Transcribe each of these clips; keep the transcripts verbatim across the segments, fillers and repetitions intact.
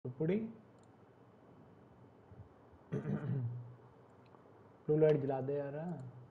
टुकड़ी blue light जला दे यार।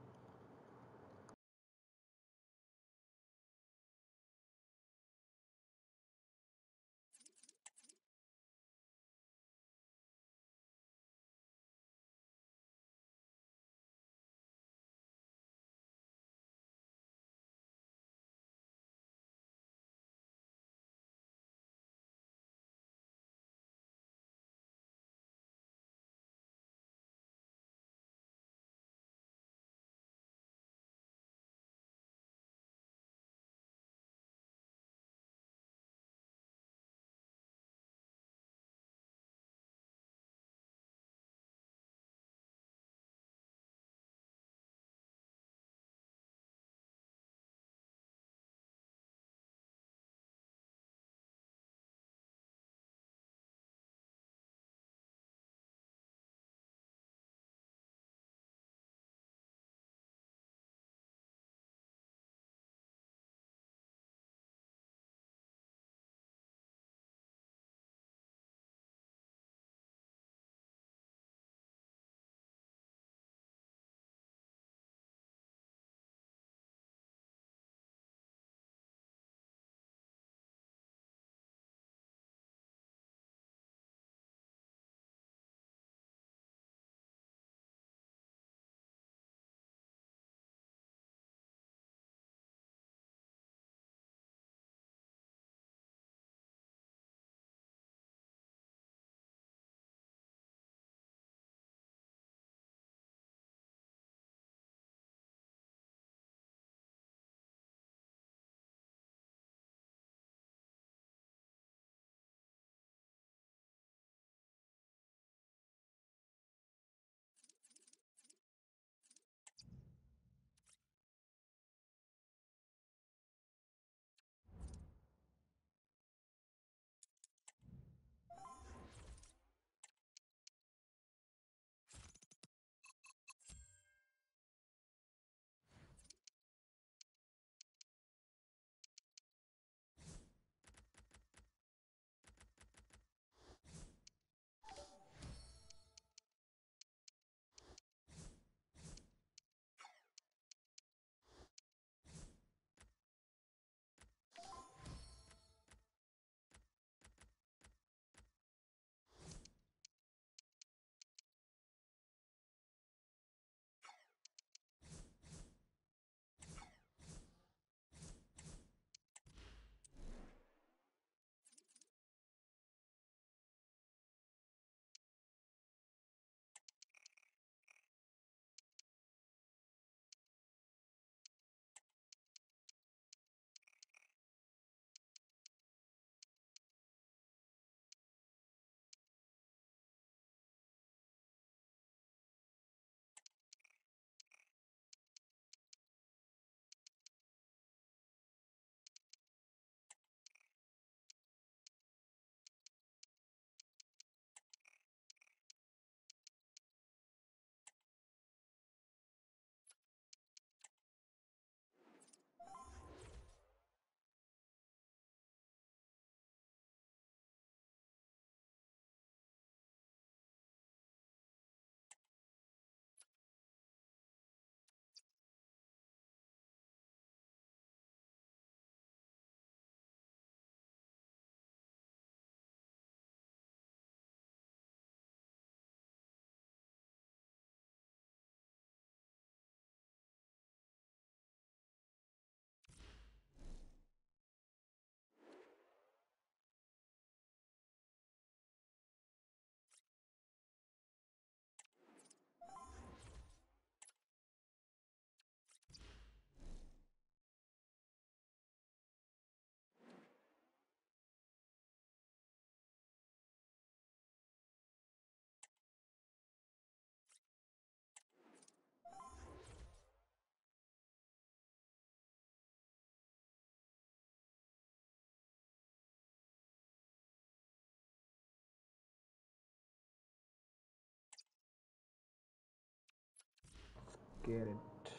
Get it.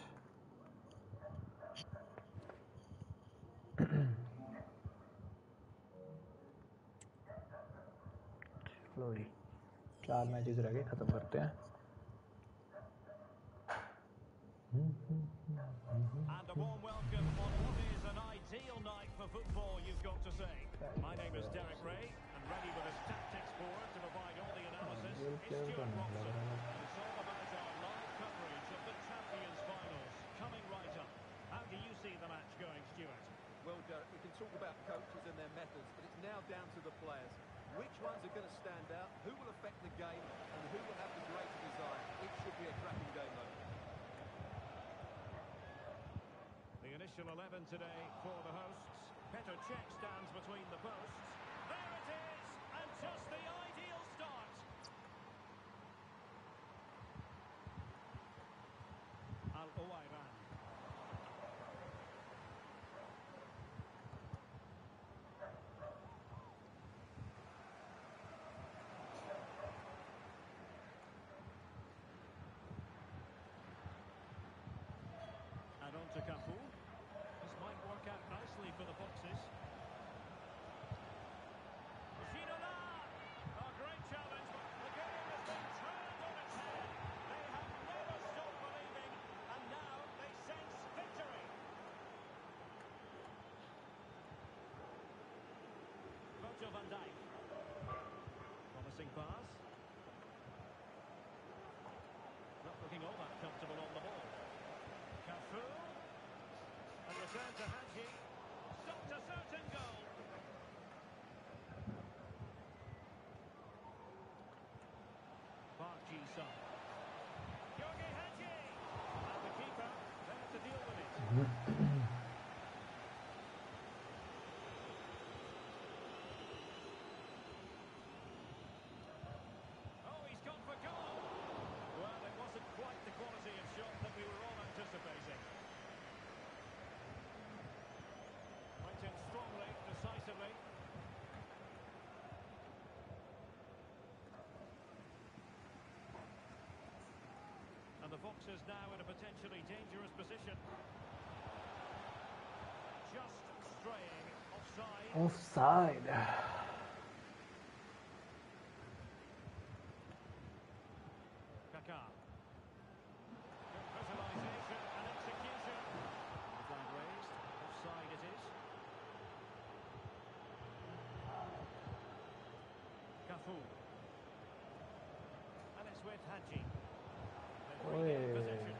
स्लोली चार मैचेस रह गए, खत्म करते हैं. And a warm welcome on what is an ideal night for football, you've got to say. My name is Derek Ray, and ready with his tactics board to provide all the analysis is Stuart Robson. It's all about our live coverage of the Champions Finals coming right up. How do you see the match going, Stuart? Well, Derek, we can talk about coaches and their methods, but it's now down to the players. Which ones are going to stand out, who will affect the game, and who will have the greater desire? It should be a cracking game, though. The initial eleven today for the hosts. Petr Cech stands between the posts. There it is, and just the ideal start. Al-Owairan. And on to Cafu. This might work out nicely for the Foxes. Ginola! A great challenge, but the game has been turned on its head. They have never stopped believing, and now they sense victory. Virgil van Dijk. Promising pass. Not looking all that comfortable on the ball. Cafu. And return to Hadji. Stopped a certain goal. Park Ji-sung. Georgi Hadji. And the keeper there to deal with it. Oh, he's gone for goal. Well, it wasn't quite the quality of shot that we were all anticipating. Went in strongly, decisively. And the Foxes now in a potentially dangerous position. Just straying offside. Offside. Kaká. Good visualisation and execution. The flag raised. Offside it is. Cafu. And it's with Hadji. They regain Oi. possession.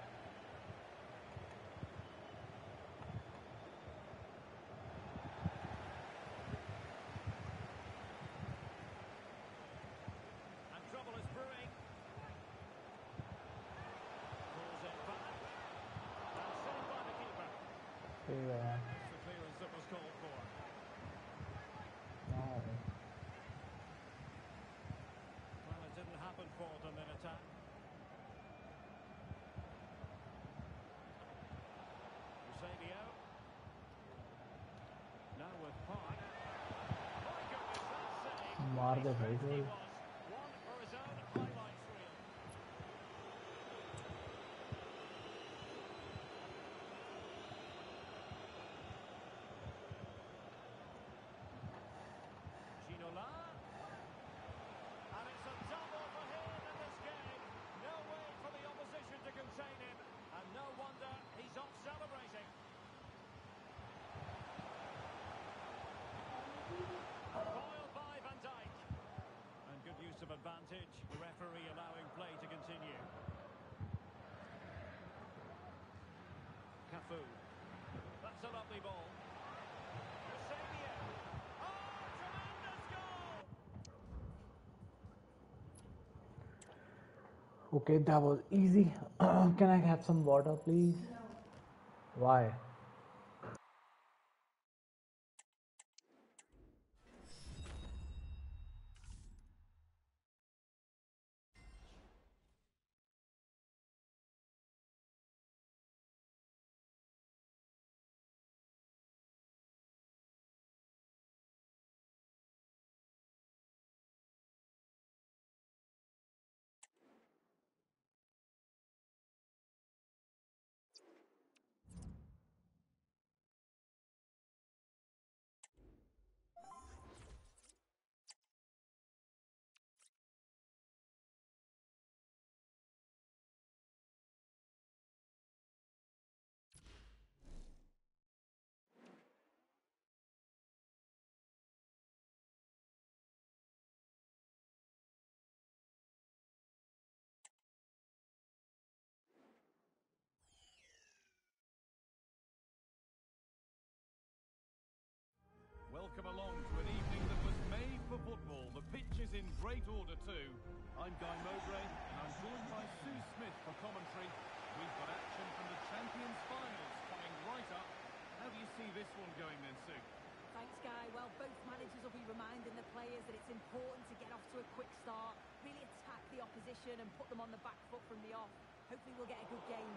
And trouble is brewing. Pulls it back. And saved by the keeper. ठीक है. It's the clearance that was called for. हाँ. Well, it didn't happen for them in attack. Eusebio. Now with Park. My goodness, that save. मार दे भाई He goal. was one for his own highlights reel. Ginola. And it's a double for him in this game. No way for the opposition to contain him. And no wonder he's off celebrating. Foiled by Van Dijk. And good use of advantage. The referee allowing play to continue. Cafu. That's a lovely ball. Eusebio. Oh, tremendous goal! Okay, that was easy. Can I have some water, please? Why? order too. I'm Guy Mowbray, and I'm joined by Sue Smith for commentary. We've got action from the Champions Finals coming right up. How do you see this one going then, Sue? Thanks, Guy. Well, both managers will be reminding the players that it's important to get off to a quick start, really attack the opposition and put them on the back foot from the off. Hopefully we'll get a good game.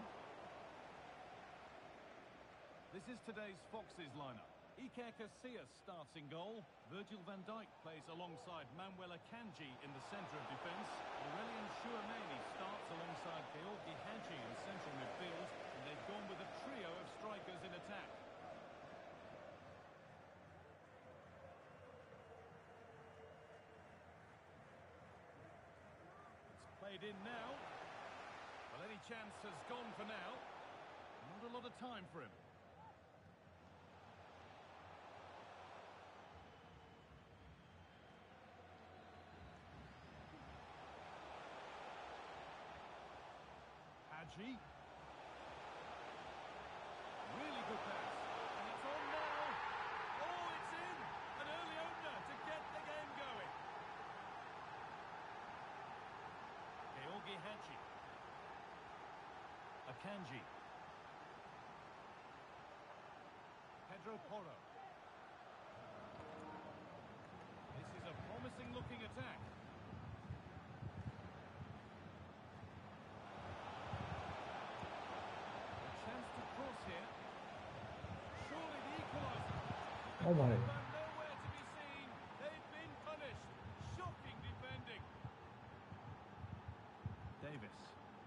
This is today's Foxes lineup. Iker Casillas starts in goal. Virgil van Dijk plays alongside Manuel Akanji in the centre of defence. Aurelien Chouameni starts alongside Georgi Hagi in central midfield. And they've gone with a trio of strikers in attack. It's played in now. Well, any chance has gone for now. Not a lot of time for him. Hagi. Really good pass. And it's on now. Oh, it's in. An early opener to get the game going. Georgi Hagi. Akanji. Pedro Porro. This is a promising looking attack. Here. Surely the equaliser. Oh my. Nowhere to be seen. They've been punished. Shocking defending. Davis.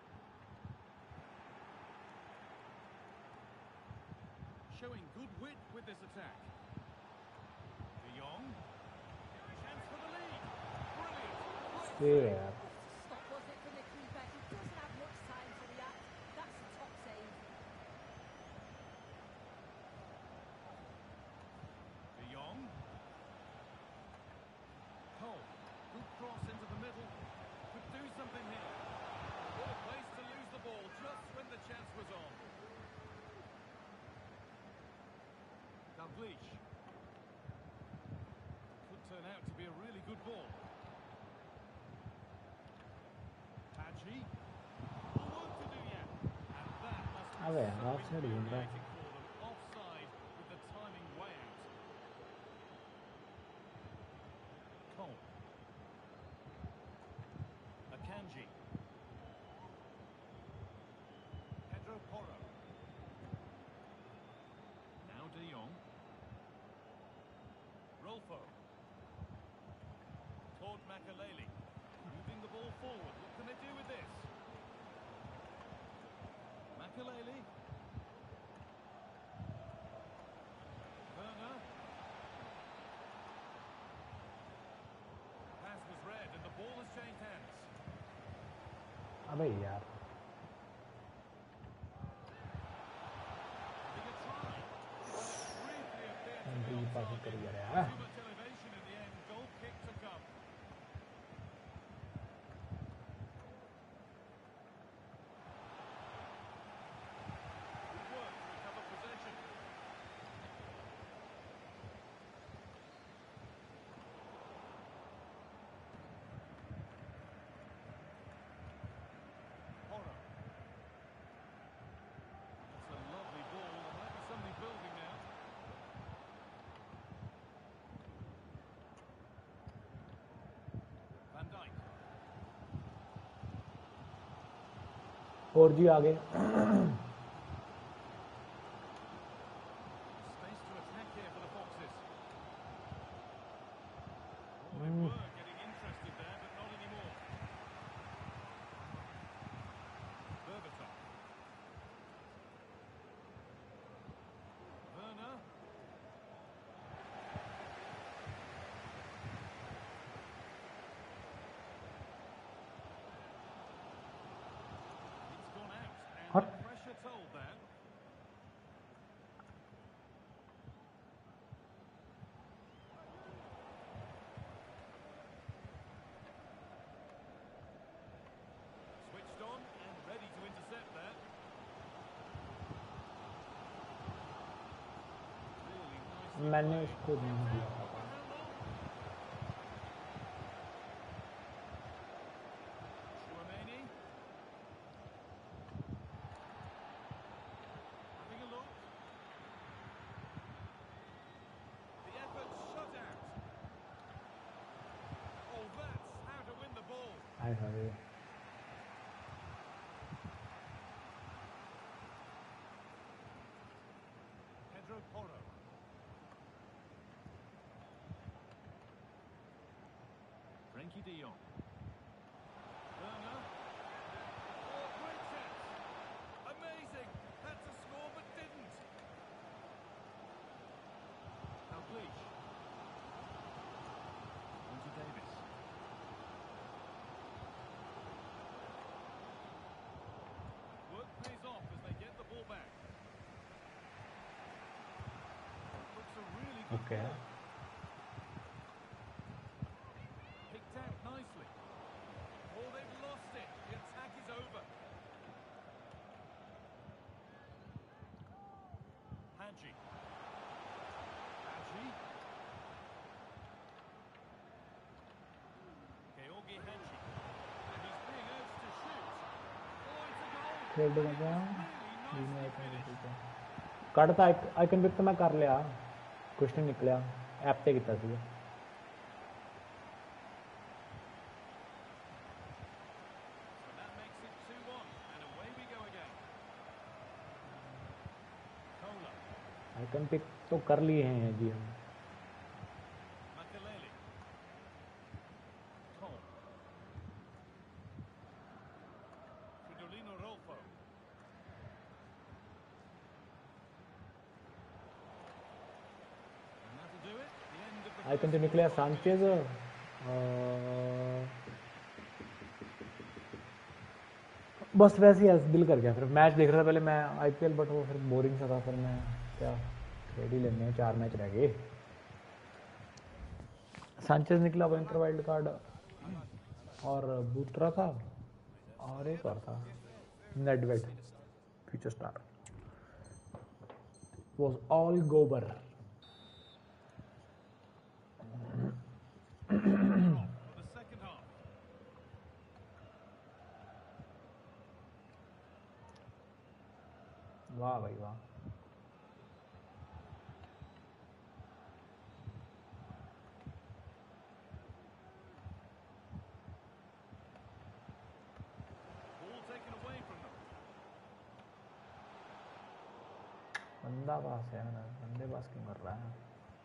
Showing good wit with this attack. De Jong. Chance for the lead. Brilliant. Yeah. Stop, was it, from the keeper? He doesn't have much time to react. That's a top save. Cole, good cross into the middle, could do something here. What a place to lose the ball just when the chance was on. Dalglish. Could turn out to be a really good ball. Hagi. The work to do yet. And that must be Vabbè, so no, se rientra. infuriating for them. Offside with the timing way out. Cole. Akanji. Pedro Porro. Now De Jong. Rolfo. Todd Makaleli. Moving the ball forward. What can they do with this? Makaleli. Werner. Pass was red and the ball has changed hands. अबे यार. Having a try. Briefly appeared to Entry be pass offside. कर दिया रे. Too much elevation in the end. Goal kick to come. Good work to recover possession. Porro. That's a lovely ball. There might be somebody building now. Van Dijk. फोर जी आगे. Space to attack here for the Foxes. Oh, they Mm. were getting interested there, but not anymore. Berbatov. Werner. It's gone out, and What? the pressure told there. Switched on and ready to intercept there. Really nicely मैंने played. उसको नहीं दिया था. For how long? Hi, sorry. Pedro Porro. Frankie de Jong. Werner. Oh, great chance. Amazing. Had to score but didn't. Dalglish. Onto Davis. Work pays off as they get the ball back. Looks a really good Okay. ball. Picked out nicely. Oh, they've lost it. The attack is over. Hadji. Hadji. Georgi Hadji. And he's being urged to shoot. Oh, it's a goal. खेल दो मजा Really nicely finished. ਕੱਢਤਾ icon pick ਤਾਂ ਮੈਂ ਕਰ ਲਿਆ ਕੁਛ ਨਹੀਂ ਨਿਕਲਿਆ ਐਪ ਤੇ ਕੀਤਾ ਸੀ So that makes it two one. And away we go again. Kola. Icon pick तो कर लिए हैं जी हम Makaleli. Cole. Fridolino Rolfo. And that'll do it. The end of the icon first तो निकले forty-five सांचेज minutes. बस वैसे ही ऐसे दिल कर गया फिर मैच देख रहा था पहले मैं आईपीएल बट वो फिर बोरिंग सा था फिर मैं क्या खेल ही लेने हैं चार मैच रह गए सांचेज निकला विंटर वाइल्ड कार्ड और बूत्रा था और एक और था Nedved future star was all gober For the second half. वाह भाई वाह Ball taken away from them. बंदा पास है ना बंदे पास क्यों कर रहा है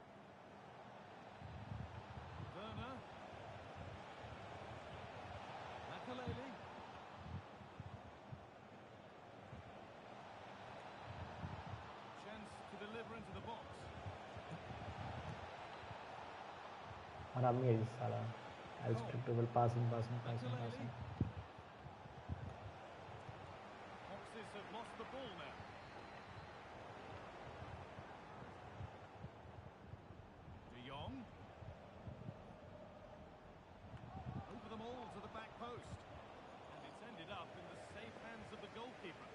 Werner. Makaleli. Chance to deliver into the box. और अब ये साला Unrestrictable passing, passing, passing, passing. Foxes have lost the ball now. De Jong. Over them all to the back post. And it's ended up in the safe hands of the goalkeeper.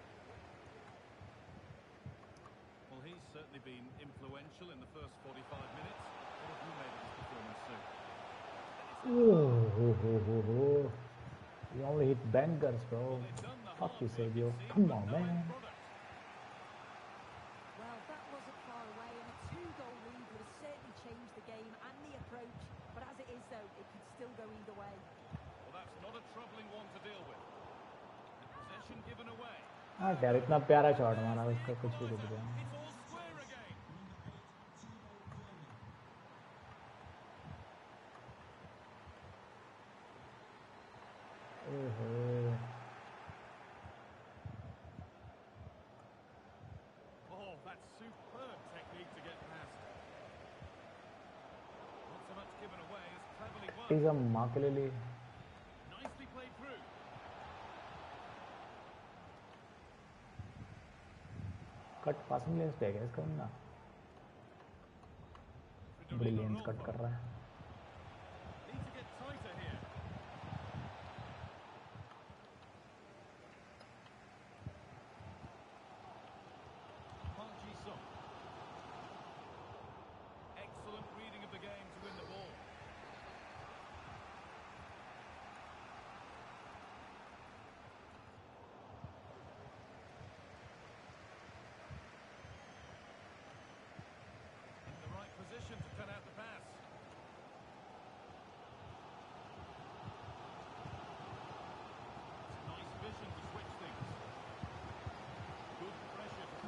Well, he's certainly been influential in the first forty-five minutes. What have you made of his performance, Sue? Oh, oh, oh, oh, oh. You only hit bangers, bro. They've done the Fuck hard you, work, Sergio. it seems, Come but on, no end man. product. Well, that wasn't far away, and a two-goal lead would have certainly changed the game and the approach. But as it is, though, it could still go either way. Well, that's not a troubling one to deal with. And possession given away. हाँ यार इतना प्यारा shot मारा उसका कुछ भी रुक गया It's all square again. ओहो Oh, that's superb technique to get past. Not so much given away as cleverly won. टीजम माँ के लिए Nicely played through. Cut passing lens पे है क्या इसका बंदा Fridolino ब्रिलियंट कट Rolfo. कर रहा है Need to get tighter here. Park Ji-sung. Excellent reading of the game to win the ball. In the right position to cut out the pass.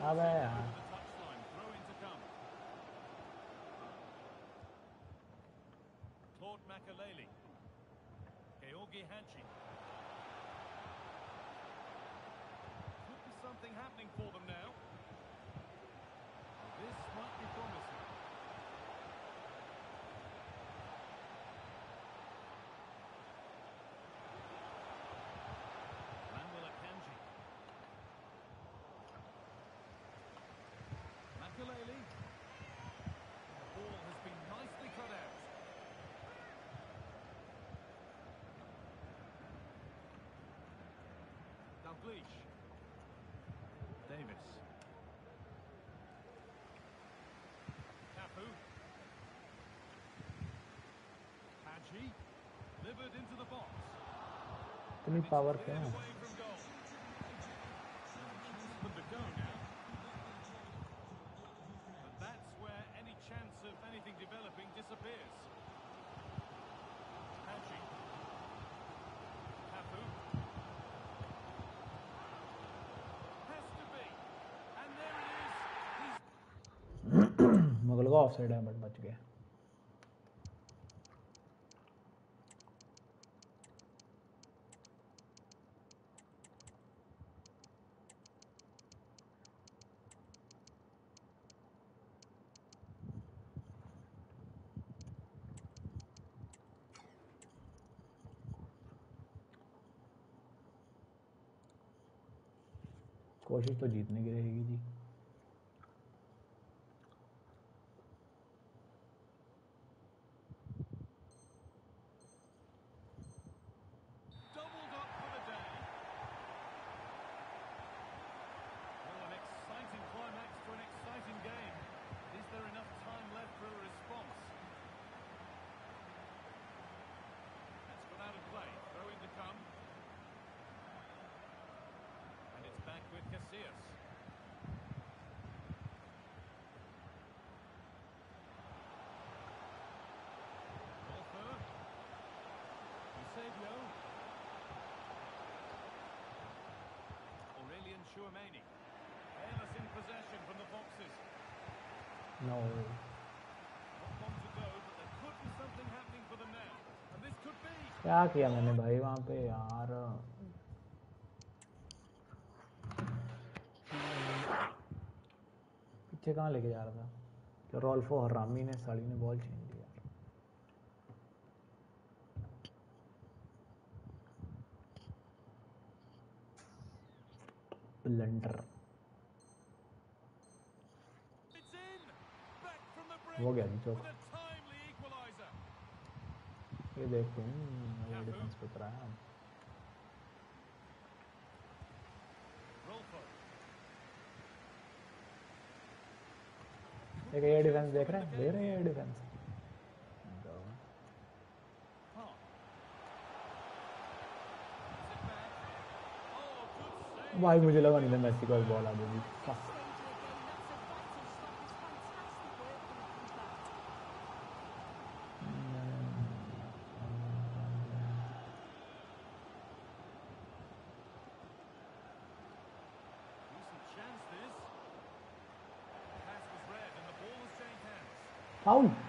अबे यार the touchline. Throw in to come. Claude Makaleli. Georgi Hadji. Could be something happening for them now. This might be promising. Manuel Akanji. Makaleli. The ball has been nicely cut out. Dalglish. Davis. Cafu. Hadji. Delivered into the box. इतनी power क्या Cleared है away from goal. Chance for them to go now. But that's where any chance of anything developing disappears. Hadji. Cafu. Has to be. And there it is. He's मुगल का offside है but बच गया कोशिश तो जीतने की रहेगी जी doubled up for the day. Well, an exciting climax to an exciting game. Is there enough time left for a response? That's gone out of play. Throw in to come. And it's back with Casillas. Golfer. Eusebio. Aurelian Chouameni. Careless in possession from the boxes. No Not long to go, but there could be something happening for them now. And this could be. क्या किया मैंने भाई वहाँ पे यार पीछे कहाँ लेके जा रहा था तो रोल्फो हरामी ने साड़ी ने बॉल छीन लिया blunder It's in. Back from the break. हो गया जी चौक With a timely equaliser. ये देख तुम ये डिफेंस पे करा है Rolfo. एक ये डिफेंस देख रहे हैं देख रहे हैं ये defence Park. Is it back? Oh, good save. भाई मुझे लगा नहीं था मेसी को बॉल आ गई Stage of the game, that's a vital stop. It's fantastic work from the keeper. Decent chance this. The pass was read and the ball has changed hands. Foul Now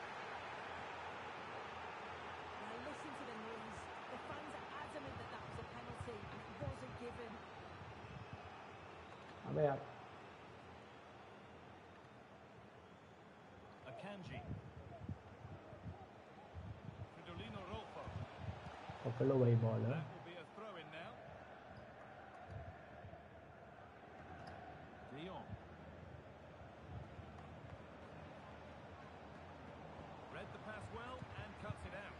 listen to the noise. The fans are adamant that that was a penalty and it wasn't given. अबे यार Akanji. Fridolino Rolfo. पकड़ लो भाई ball That will be a throw in now. De Jong. Read the pass well and cuts it out.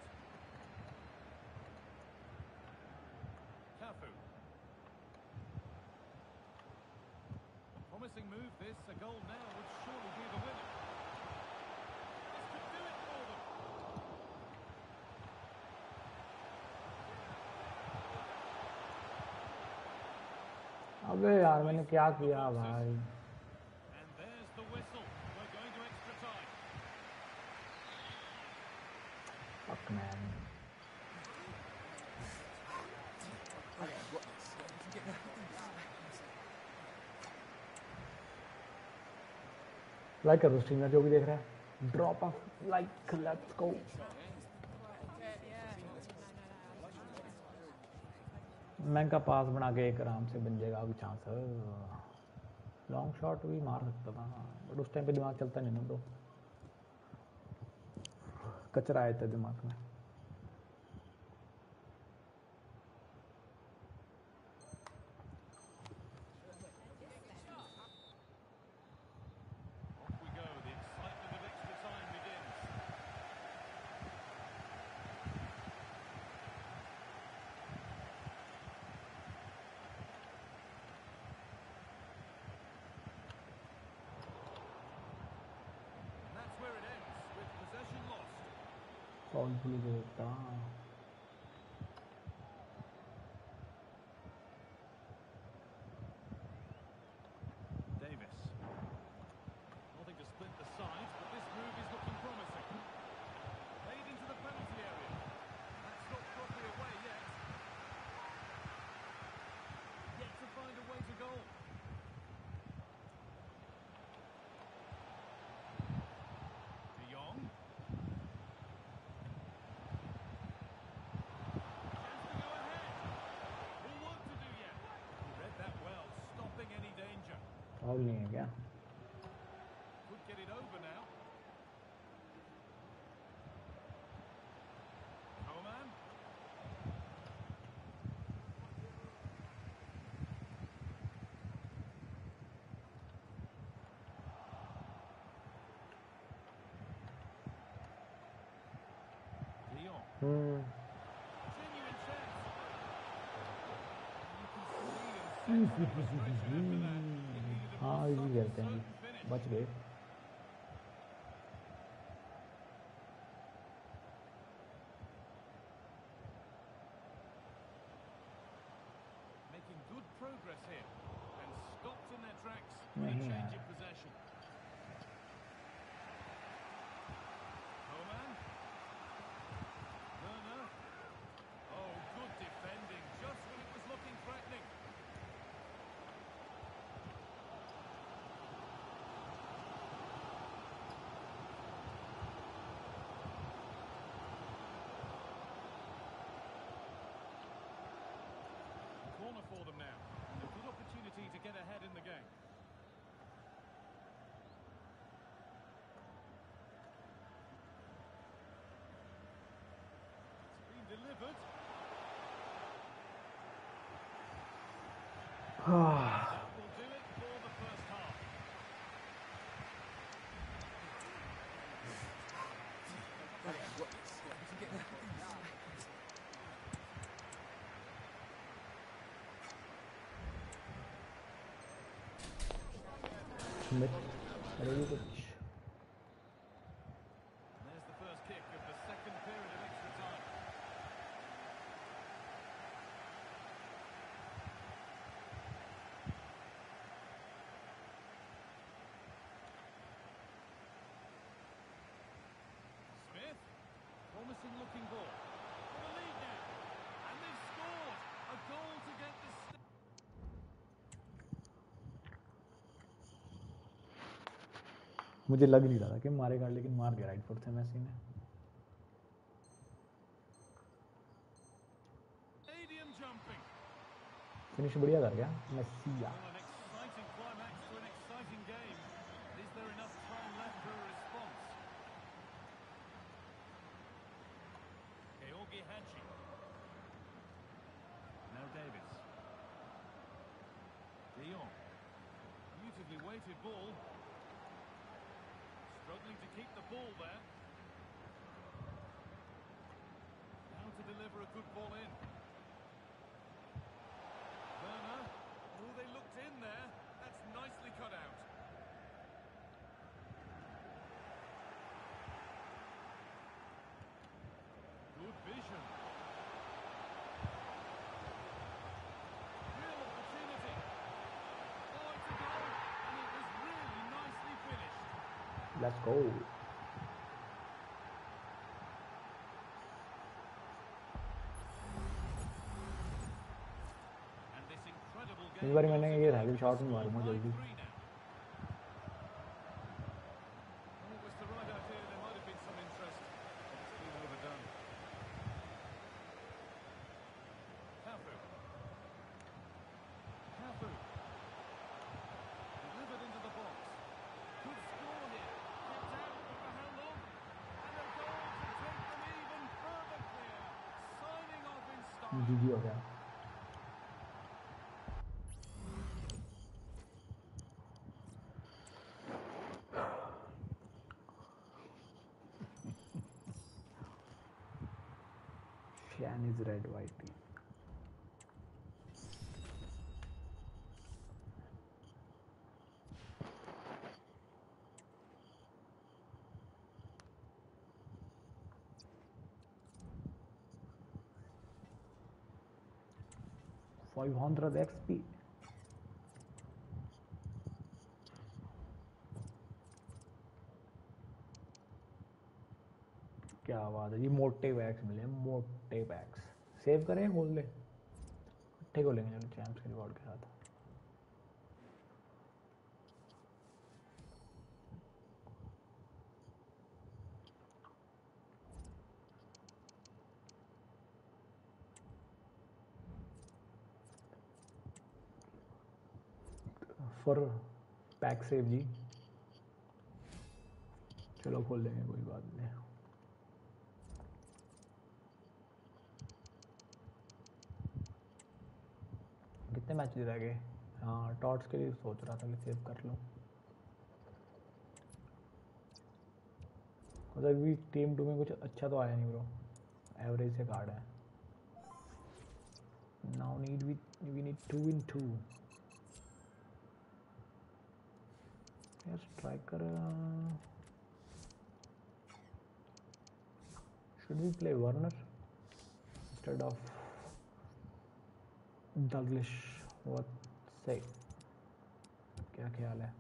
Cafu. Promising move this. A goal now would surely be the winner. This could do it for them. अबे यार मैंने क्या किया भाई And there's the whistle. We're going to extra time. Fuck man like करो streamer जो भी देख रहा है, drop off like, let's go. मैं का पास बना के एक आराम से बन जाएगा अभी चांस। लॉन्ग शॉट भी मार सकता था बट उस टाइम पे दिमाग चलता नहीं ना ब्रो, कचरा आया था दिमाग में। कौन भूल देता Davis. Nothing to split the sides, but this move is looking promising. Played into the penalty area. That's not properly away yet. Yet to find a way to goal. De Jong. Chance to go ahead. More work to do yet. He read that well, stopping any danger. Foul नहीं है क्या? Could get it over now. Coman. De Jong. Hmm Genuine chance. You can see him set the frustration after that. It needed a हाँ more easy खेलते हैं certain जी, finish. बच गए। Making good progress here and stopped in their tracks with a नहीं change यार। in possession. Coman. Werner. Oh, good defending just when it was looking threatening. Corner for them now, and a good opportunity to get ahead in the game. It's been delivered. That will do it for the first half. Mid करेगी कुछ। And there's the first kick of the second period of extra time. Smith. Promising looking ball. For the lead now. And they've scored. A goal to get the st- मुझे लग नहीं रहा था कि मारेगा, लेकिन मार गया राइट फुट से मेसी ने। stadium jumping. फिनिश बढ़िया कर गया Messi. Well, an exciting climax to an exciting game. Is there enough time left for a response? Georgi Hagi. Now Davis. De Jong. Beautifully weighted ball. Struggling to keep the ball there. Now to deliver a good ball in. Werner. Oh, they looked in there. That's nicely cut out. Good vision. Real opportunity. Oh, it's a goal. And it was really nicely finished. Let's go. And this incredible इस game बार मैंने goes ये into था कि shot में score मारूंगा by जल्दी। three now. जीजी हो गया। Shan is red white. five hundred X P. क्या बात है जी, मोटे बैग्स मिले, मोटे बैग्स। सेव करें, खोल ले, इकट्ठे को लेंगे चलो चैम्प्स के रिवॉर्ड के साथ। फॉर पैक सेव जी, चलो खोल लेंगे, कोई बात नहीं। कितने मैच रह गए? हाँ, टॉट्स के लिए सोच रहा था कि सेव कर लूँ, मतलब भी टीम टू में कुछ अच्छा तो आया नहीं ब्रो, एवरेज से कार्ड है। Now need we we need to in to. यार striker, should we play Warner instead of Dalglish? What say, क्या ख्याल है?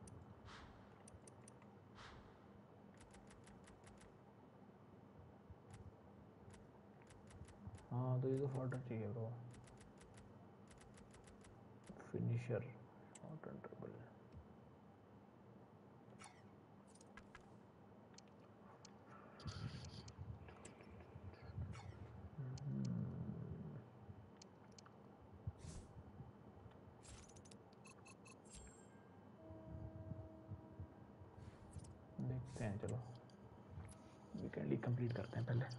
हाँ तो ये तो फॉर्टर चाहिए ब्रो, फिनिशर, नॉट ट्रिपल। देखते हैं, चलो वीकेंड ही कंप्लीट करते हैं पहले।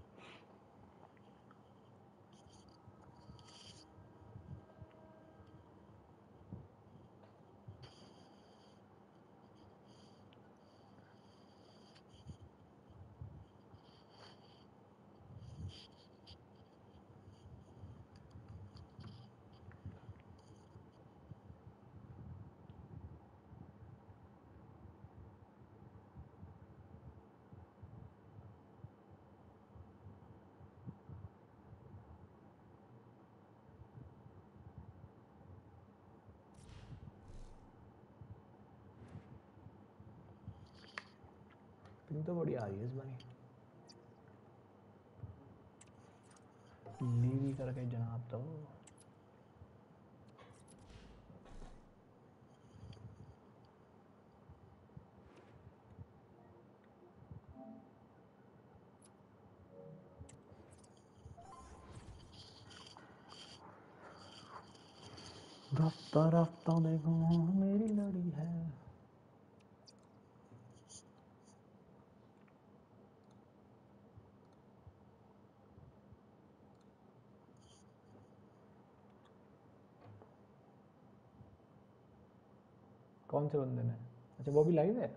तुम तो बड़ी आ रही है इस बारी, लीवी करके जनाब। तो रास्ता रास्ता देखो मेरी लड़ी है। कौन से बंदे ने? अच्छा वो भी लाइव है।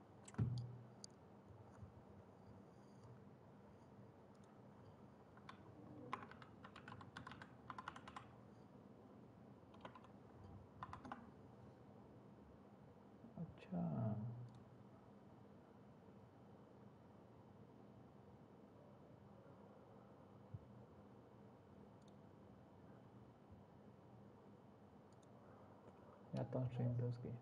अच्छा जाता हूँ स्ट्रीम पे उसकी।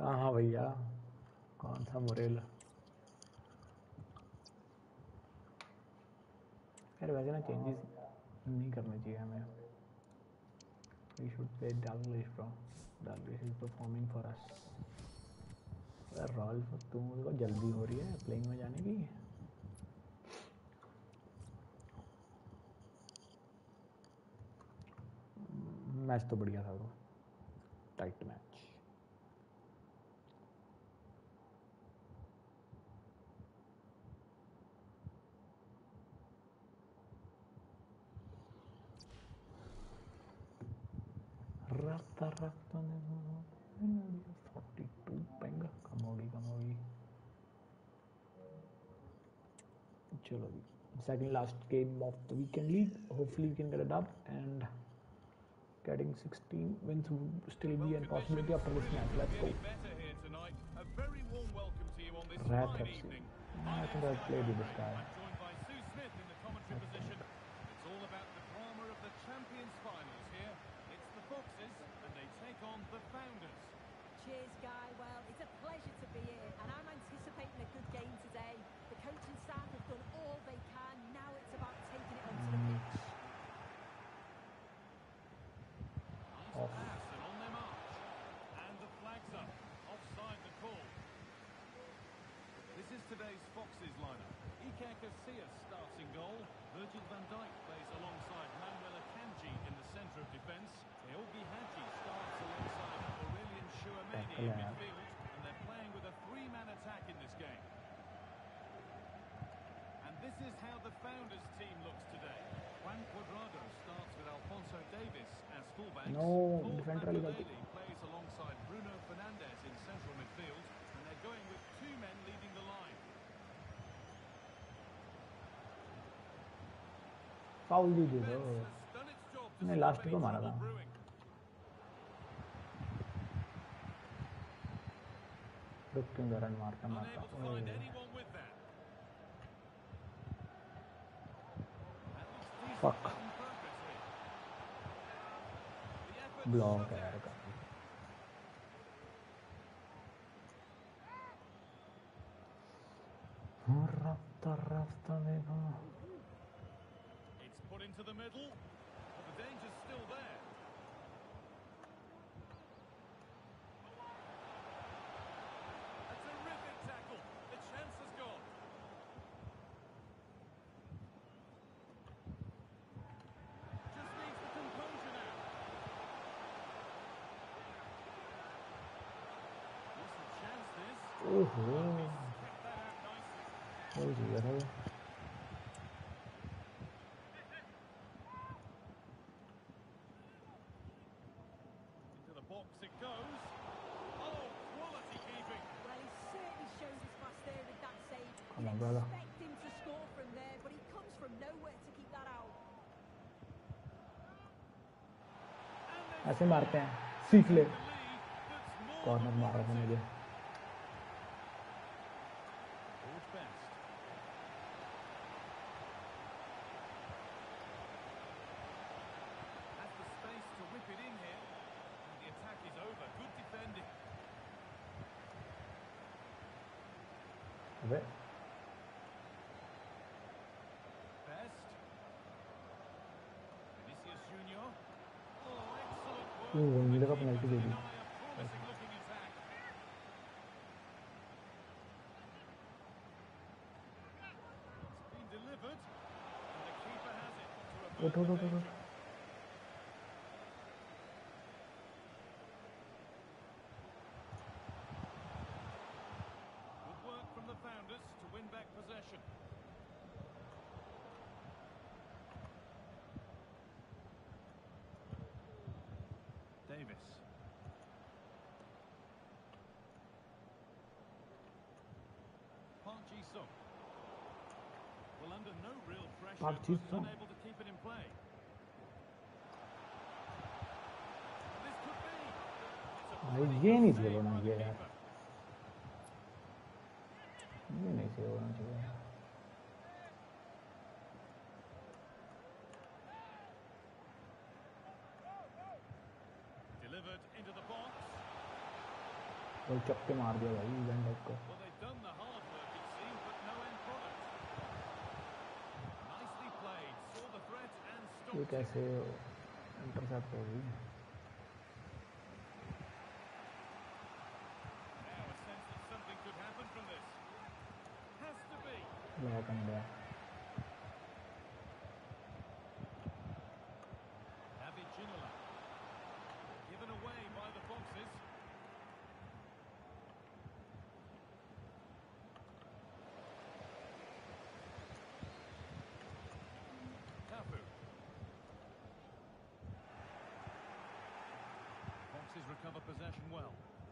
हाँ भैया, कौन सा मुरेल? यार वैसे ना चेंजेस नहीं करने चाहिए हमें. We should play Dalglish, bro. Dalglish is performing for us. यार रॉल्फ, तुमको जल्दी हो रही है प्लेइंग में जाने की? मैच तो बढ़िया था ब्रो, टाइट मैच. रफ्ता रफ्ता फोर्टी टू पेंग कम होगी कम होगी. चलो जी, second last game of the weekend league. Hopefully we can get a dub, and getting sixteen wins would still be a possibility after this match. Let's go. A very warm welcome to you on this Rat fine F C. evening. I think I've played with this guy. I'm joined by Sue Smith in the commentary position. It's all about the drama of the Champions finals here. It's the Foxes, and they take on the Founders. Cheers, Guy. Well, it's a pleasure to be here, and I'm anticipating a good game today. The coaching staff have done all they can. Now it's about taking it onto the pitch. Nice pass and on their march. And the flag's up. Offside the call. This is today's Foxes lineup. Iker Casillas starts in goal. Virgil van Dijk plays alongside Manuel Akanji in the centre of defence. Eobi Hadji starts alongside Aurelian Chouameni in midfield. And they're playing with a three-man attack in this game. And this is how the Founders team looks today. Juan Cuadrado starts with Alphonso Davies as fullbacks. No, Paul defender Makelele plays alongside Bruno Fernandes in central midfield. And they're going with two men leading the line. Foul दी दे दो. Defence has done its job to नहीं, stop last any को मारा trouble था. brewing. रुक क्यों run मारता मारता. Unable to find anyone with that. That looks decent Fuck. on purpose here. The effort block shut है यार out. का. रफ्ता रफ्ता देखो. It's put into the middle. But the danger's still there. A terrific tackle. The chance has gone. Just needs the composure now. Decent chance this. ओहो, Kept that out nicely. हो गया था. Into the box it goes. Oh, quality keeping. Well, he certainly shows his class there with that save. Come on, You'd brother. expect him to score from there, but he comes from nowhere to keep that out. ऐसे मारते हैं, सीख ले. The lead that's more corner than मार रहा था warranted. मुझे. George Best. Has the space to whip it in here. And the attack is over. Good defending. अबे Best. Vinicius Junior. Oh, excellent work. वो from the मिलेगा keeper penalty to they the. deny a promising looking attack. It's been delivered. And the keeper has it to उठ avert उठ the उठ उठ. danger. Good work from the Founders to win back possession. Davis. Park Ji-sung. Well, under no real pressure, Park but Ji-sung. unable to keep it in play. This could be. It's a भाई pretty ये good नहीं save चाहिए होना by the चाहिए यार. keeper. ये नहीं चाहिए होना चाहिए. Delivered into the box. वो चक्के मार दिया भाई वैन डाइक को। Well, they've done the hard work, it seems, but no end product. Nicely played. Saw the threat and ये stopped it. कैसे इंटरसेप्ट हो गई? Now a sense that something could happen from this. Has to be. Lock under David Ginola. Given away by the Foxes. Cafu. Foxes recover possession well.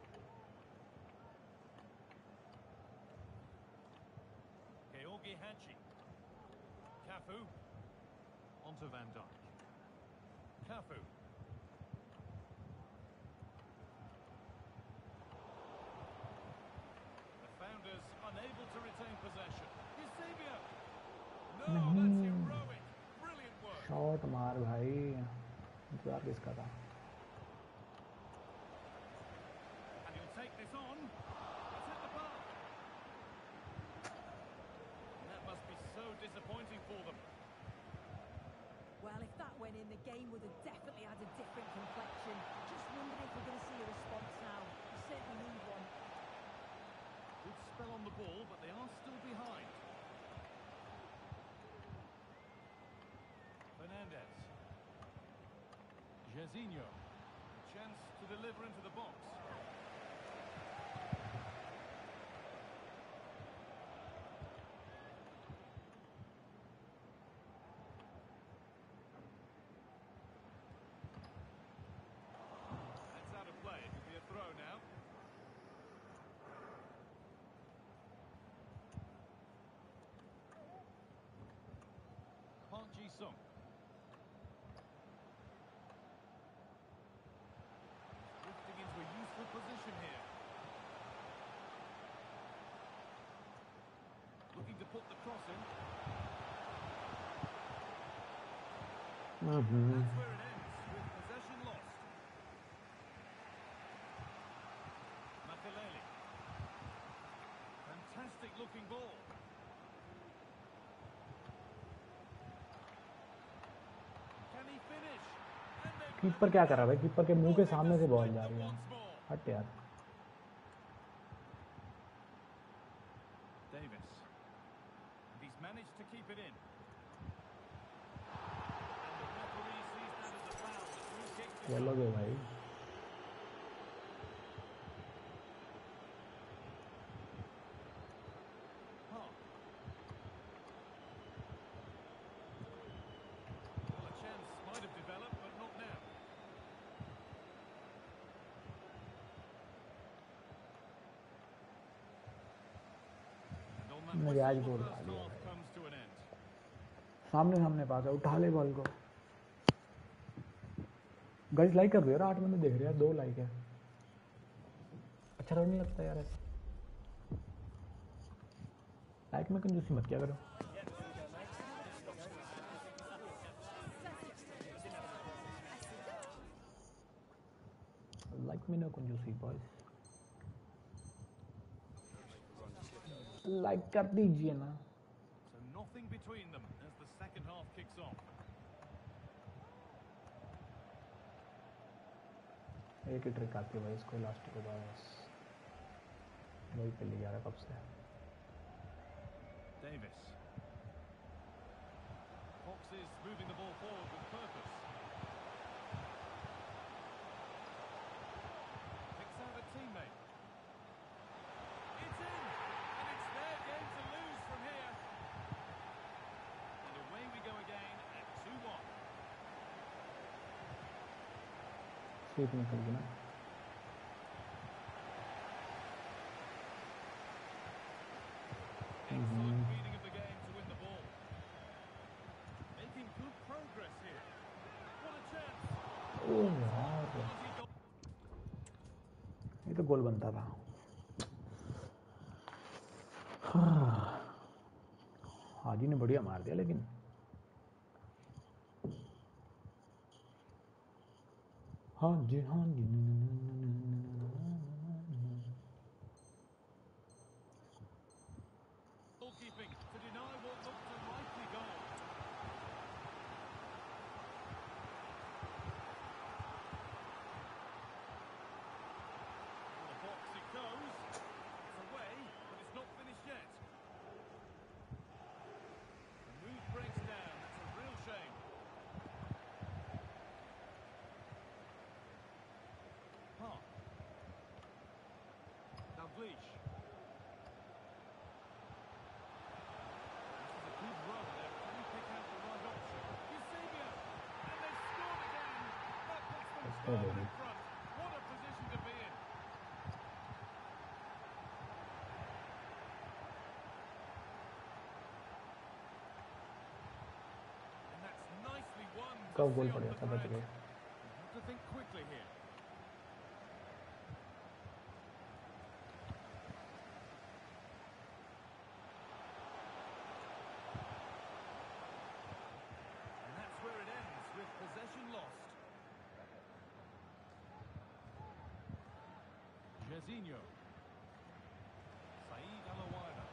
Georgi Hagi. Cafu. Onto Van Dijk. Cafu. The founders unable to retain possession. Eusebio. No, that's heroic. Brilliant work. Shot मार भाई, इंतजार किसका था? And he'll take this on. It's hit the bar. And that must be so disappointing for them. Well, if that went in, the game would have definitely had a different complexion. Just wondering if we're going to see a response now. We certainly need one. Good spell on the ball, but they are still behind. Fernandez. Jairzinho. A chance to deliver into the box. That's out of play. It could be a throw now. Park Ji-sung. Drifting into a useful position here. Looking to put the cross in. Mm-hmm. That's where it ends, with possession lost. Makelele. Fantastic looking ball. Can he finish? And they've keeper क्या कर रहा है भाई? Keeper के मुंह के सामने से बॉल जा रही है। once more. हट यार। Davis. And he's managed to keep it in. And the referee sees that as a foul. The free kick to yellow come. दे भाई। Park. Well, a chance might have developed, but not now. And on that मेरे आज whistle, goal the खा first लिया half भाई। comes to an end. सामने सामने पास है, उठा ले बॉल को। गाइस लाइक कर दो यार, आठ बंदे देख रहे हैं, दो लाइक है। अच्छा तो नहीं लगता यार ऐसे। लाइक में कंजूसी मत किया करो। लाइक में नो कंजूसी बॉयज। लाइक कर दीजिए ना। So nothing between them as the second half kicks off. एक ही ट्रिक आती है भाई इसको, लास्ट के बाद बस वही पे ले जा रहा है कब से। Davis. Foxes moving the ball forward with purpose. Picks out a teammate. It's in! And it's their game to lose from here. And away we go again at two one. Sweep निकल गई ना। Excellent reading of the game to win the ball. Making good progress here. What a chance. ओह यार, Quality goal. ये तो गोल बनता था। हाजी ने बढ़िया मार दिया लेकिन। हाँ जी हाँ जी। Dalglish. This is a good run there. Can you pick out the right option? Eusebio! And they've scored again! That puts them Let's go, firmly baby. in front. What a position to be in. And that's nicely won to कब गोल see पड़ off जाता the बच break. गए. You have to think quickly here. And that's where it ends, with possession lost. Jairzinho. Said Alaouira.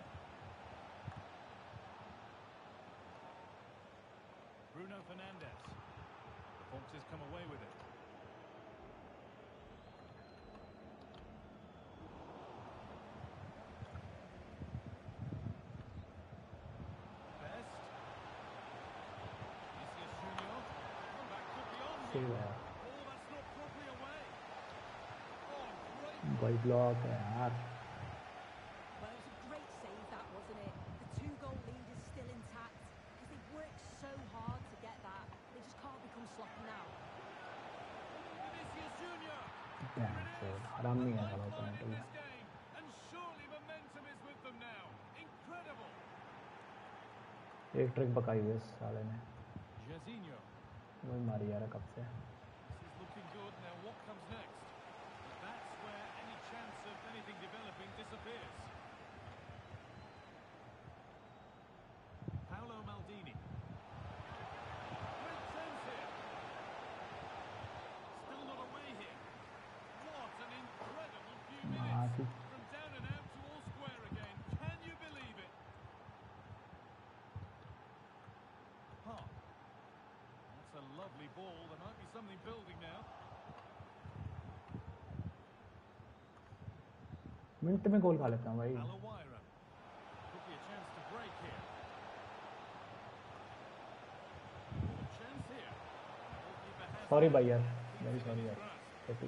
Bruno Fernandes. The Foxes come away with it. Best. Vinicius Junior. Comeback could be on सही here. है यार. Oh, that's not properly away. Oh, great. भाई block है यार. Well, it was a great save, that, wasn't it? The two-goal lead is still intact because they've worked so hard to get that. They just can't become sloppy now. Vinicius Junior. Damn, Here it so is. आराम नहीं A है साला lifeline penalty in में. this game, and surely momentum is with them now. Incredible. एक trick बकाई हुई है इस साले ने. Jairzinho. वही मारी यार कब से. This is looking good. Now what comes next? That's where any chance of anything developing disappears. Paolo Maldini. Great chance here. Still not away here. What an incredible few हाँ minutes. कि From down and out to all square again. Can you believe it? Park. That's a lovely ball. There might be something building now. Minute में goal खा लेता हूँ भाई. Alaouira. Could be a chance to break here. Good chance here. Goalkeeper has Sorry it. भाई यार. Keeps Very it in sorry his यार. grasp. Sorry.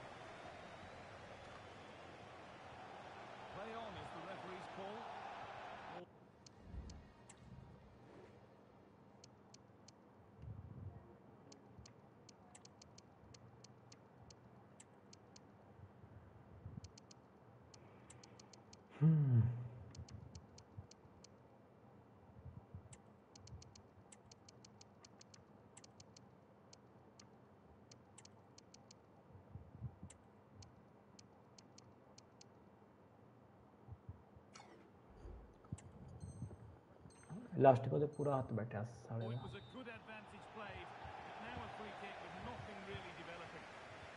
Play on is the referee's call. Hmm. Last को तो पूरा हाथ बैठा साढ़े Oh, it में. was a good advantage played, but now a free kick with nothing really developing.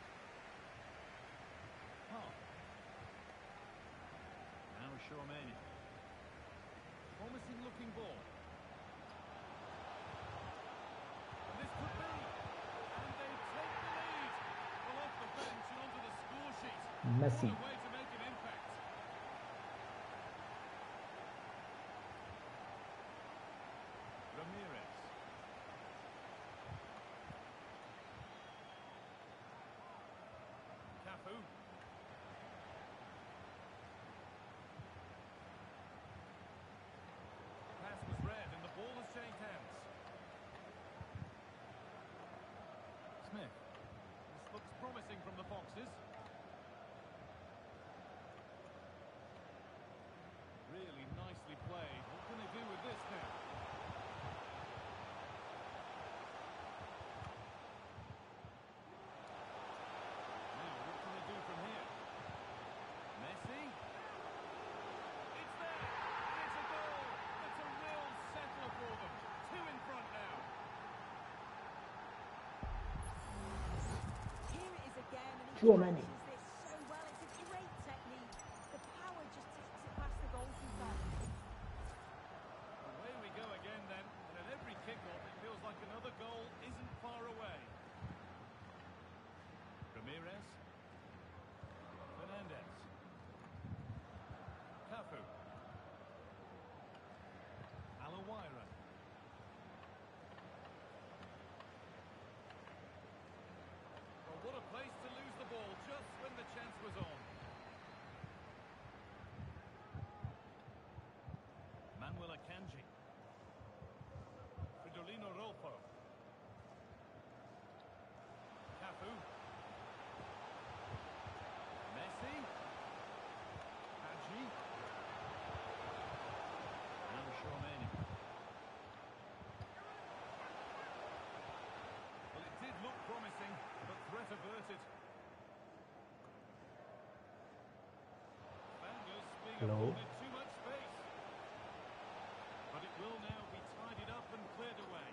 Park. Now Chouameni. Promising looking ball. And this could be. And they take the lead. Well, off the bench and onto the score sheet. Messi. What a way to make an impact. Ramirez. Cafu. Pass was read and the ball has changed hands. Smith. This looks promising from the Foxes. Really nicely played. What can they do with this now? Now, what can they do from here? Messi? It's there! And it's a goal! It's a real settler for them. Two in front now. Here it is again, and he Chouameni. catches this so well. It's a great technique. The power just takes it past the goalkeeper. Away we go again then. And at every kickoff, it feels like another goal isn't far away. Ramirez. Fernandes. Cafu. Alaouira. Well, what a place to lose the ball. Just Hello. afforded too much space. But it will now be tidied up and cleared away.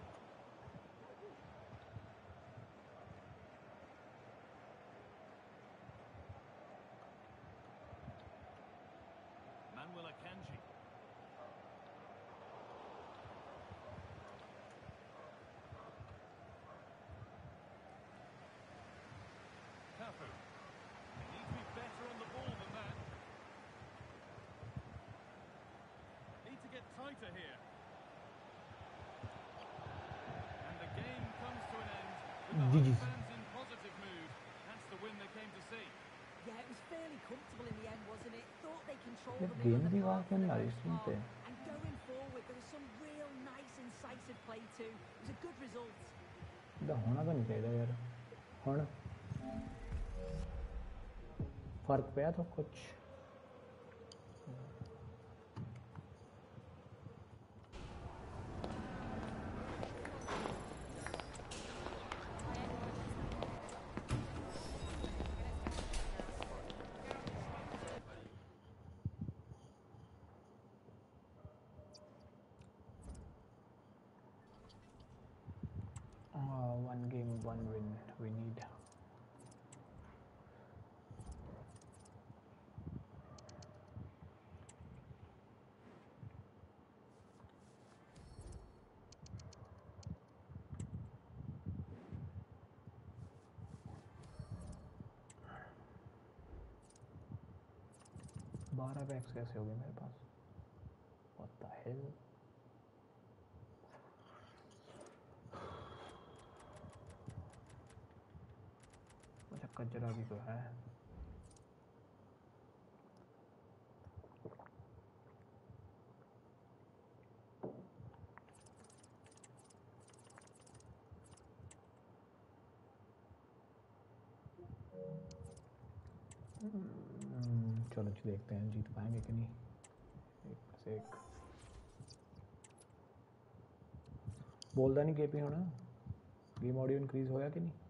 Manuel Akanji. Cafu. They need to be better on the ball than that. Need to get tighter here. And the game comes to an end with the home fans in positive mood. That's the win they came to see. Yeah, it was fairly comfortable in the end, wasn't it? Thought they controlled ये the middle game of the भी park वहाँ for के the nice most नहीं part. थे. And going forward, there was some real nice, incisive play too. It was a good result. इधर होना तो नहीं चाहिए यार. होना. फर्क पिया तो कुछ. Uh, one game, one win. We need. बारह पैक्स कैसे हो गए मेरे पास? What the hell? अच्छा कचरा भी तो है. हम्म, चलो जी देखते हैं जीत पाएंगे कि नहीं. एक से एक बोलता नहीं केपी होना. गेम ऑडियो इंक्रीज होया कि नहीं?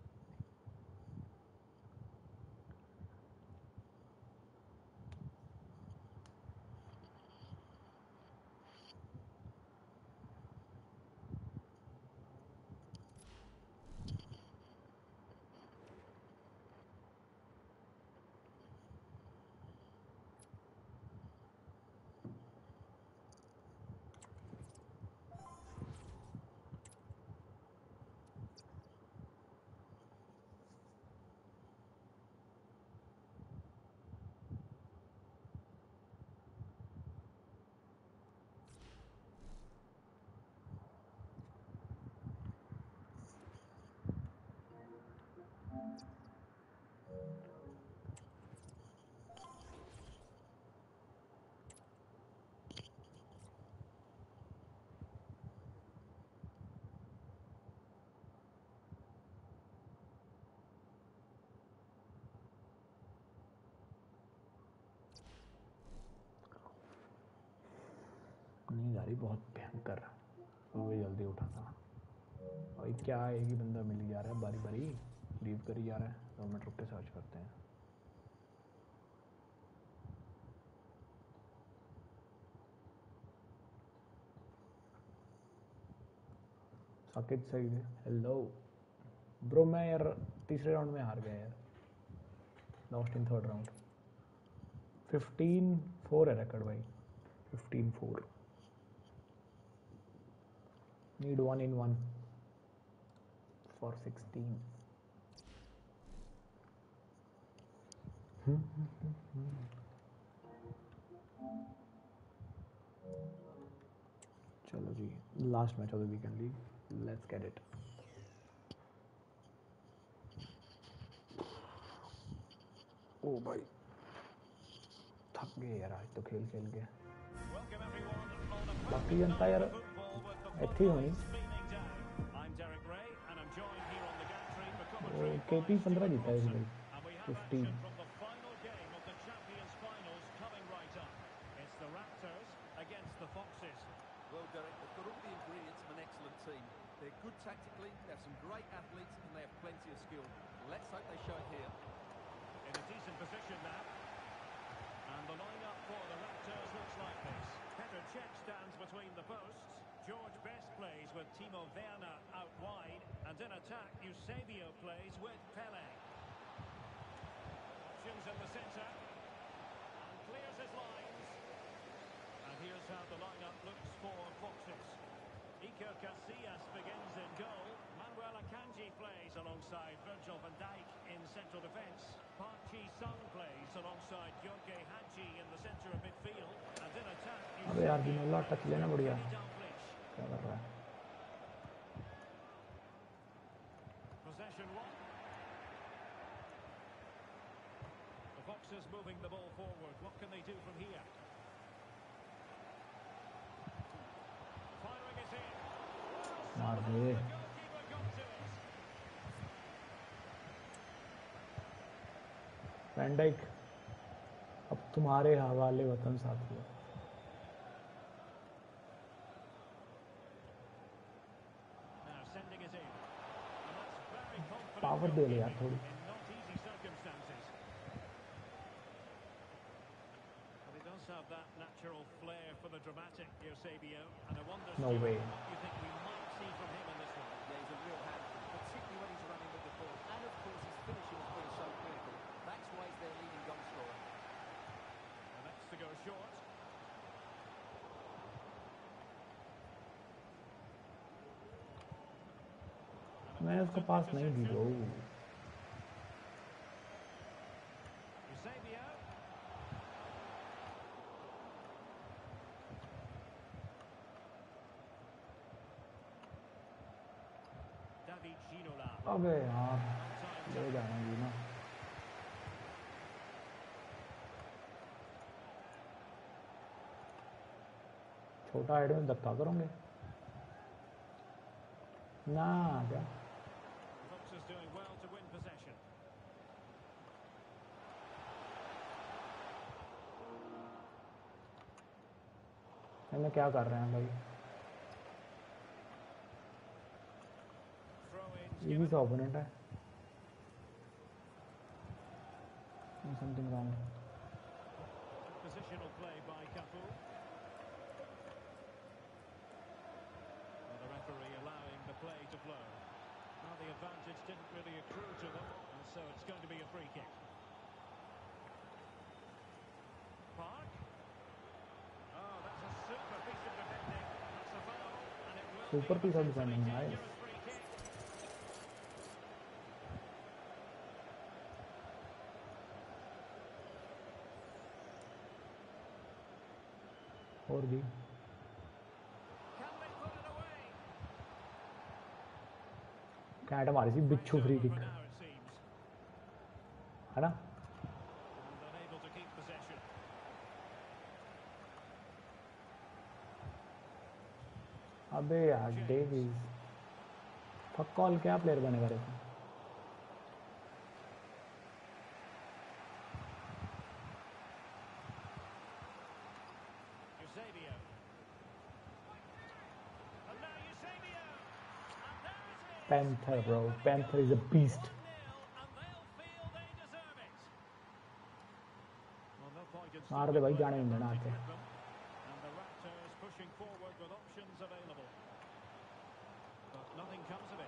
नींद आ रही बहुत भयंकर. सुबह जल्दी उठा था. भाई क्या है, एक ही बंदा मिल ही जा रहा है बारी बारी. लीव कर ही जा रहा है. दो मिनट रुक के सर्च करते हैं. Saqib Saeed hello bro. मैं यार तीसरे राउंड में हार गया यार. Lost in third round. Fifteen four है रिकॉर्ड भाई. Fifteen four. Need one in one for sixteen. चलो जी last match of the weekend league. Let's get it. Oh भाई थक गए यार आज तो खेल खेल के. बाकी जनता यार ਇੱਥੇ ਹੀ होनी. केपी पंद्रह जीता है इस बार. Fifteen. Well, Derek, they've got all the ingredients of an excellent team. They're good tactically, they have some great athletes, and they have plenty of skill. Let's hope they show it here. In a decent position now. And the lineup for the Raptors looks like this. Petr Cech stands between the posts. George Best plays with Timo Werner out wide. And in attack, Eusebio plays with Pele. Options in the centre. And clears his lines. And here's how the lineup looks for Foxes. Iker Casillas begins in goal. Manuel Akanji plays alongside Virgil van Dijk in central defence. Park Ji-sung plays alongside Jorge Hadji in the centre of midfield. And in attack, अबे यार दिनोला touch लेना बढ़िया क्या कर रहा है possession one. The Foxes moving the ball forward. What can they do from here? Firing it in. मार दे The goalkeeper got to it. Van Dijk अब तुम्हारे हवाले वतन साथियों Now sending it in. And that's very confident power दे ले यार goalkeeping थोड़ी in not easy circumstances. But he does have that natural flair for the dramatic, Eusebio. And I wonder, No Stuart, way. what you think we might see from him in this one. Yeah, he's a real handful, particularly when he's running with the ball. And of course, his finishing has been so critical. That's why he's their leading goal scorer. And that's to go short. मैं उसको पास नहीं दी वो Eusebio. David Ginola. अबे यार ले जाना जी ना छोटा हाइट में धक्का करोगे ना क्या Foxes doing well to win possession. मैं क्या कर रहे हैं भाई Throw-ins ये भी given. तो ओपोनेंट है something wrong Positional play by Cafu. Well, the referee allowing the play to flow. Now the advantage didn't really accrue to them, and so it's going to be a free kick. Park. Oh, that's a super piece of defending. That's a foul, and it will Super be a piece of potentially defending, nice. dangerous free kick. और भी Can they put it away? कैट मारी थी बिच्छू free Over किक for now, it seems. है ना And unable to keep possession. अबे यार डेविस फक कॉल क्या प्लेयर बनेगा रे Eusebio. And now Eusebio. And there it is. Panther bro Panther is a beast one nil, and they'll feel they deserve it. Well, no point in मार दे भाई stopping जाने the नहीं देना आते advantage with them. And the Raptors pushing forward with options available. But nothing comes of it.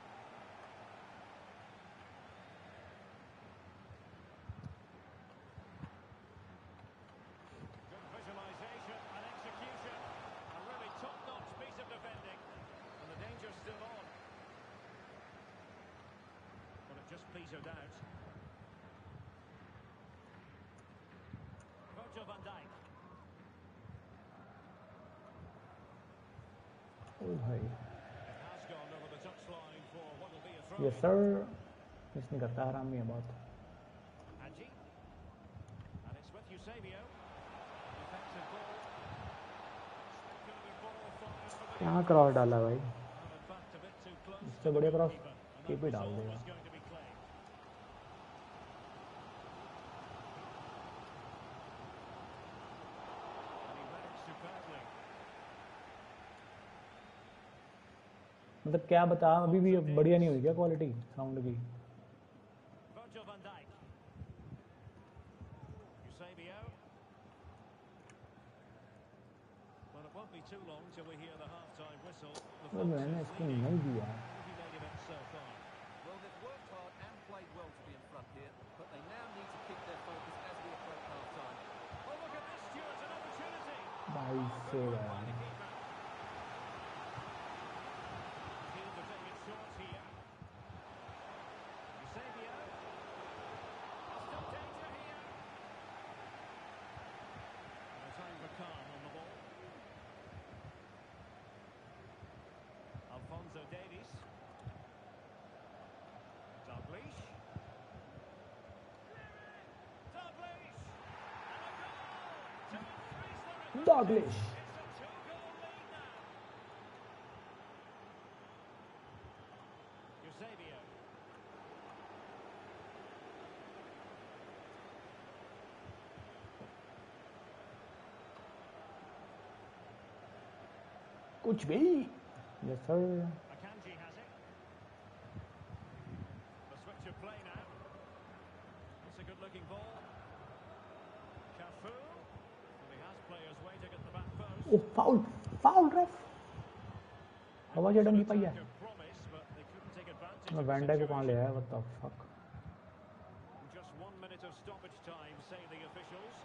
Good visualisation and execution. A really top-notch piece of defending. And the danger's still on. But it just petered out. Virgil van Dijk. ओ भाई It has gone over the touchline for what will be a throw. Yes sir miss नहीं करता आराम ही है बहुत Hadji. And it's with Eusebio. Defensive ball. Speculative ball fired for the क्या cross डाला भाई And in fact, a bit too close इससे to the बढ़िया cross goalkeeper, and keep that ही डाल was देगा always going to be claimed. And he read it superbly. मतलब क्या बता अभी भी बढ़िया नहीं हुई क्या क्वालिटी साउंड की Virgil van Dijk. Eusebio. too long till we hear the half-time whistle. The तो मैंने Foxes इसको leading. नहीं दिया. What have you made of it so far? Well, they've worked hard and played well to be in front here, but they now need to keep their focus as we approach half-time. Oh, look at this, Stuart, an opportunity. भाई से Good work by यार. the keeper. Keen to take it short here. Eusebio. Still danger here. No time for calm on the ball. Alphonso Davies. Dalglish. Dalglish. And a goal to increase the advantage. Dalglish. It's a two-goal lead now. Eusebio. कुछ भी. Yes sir. Akanji has it. The switch of play now. It's a good-looking ball. Cafu. Well, he has players waiting at the back post. Oh foul. Foul ref. हवा It was चढ़ an नहीं पाई है. attack of promise, but they couldn't take advantage मैं of the van Dijk को कहाँ ले situation. आया? What the fuck? Just one minute of stoppage time, say the officials.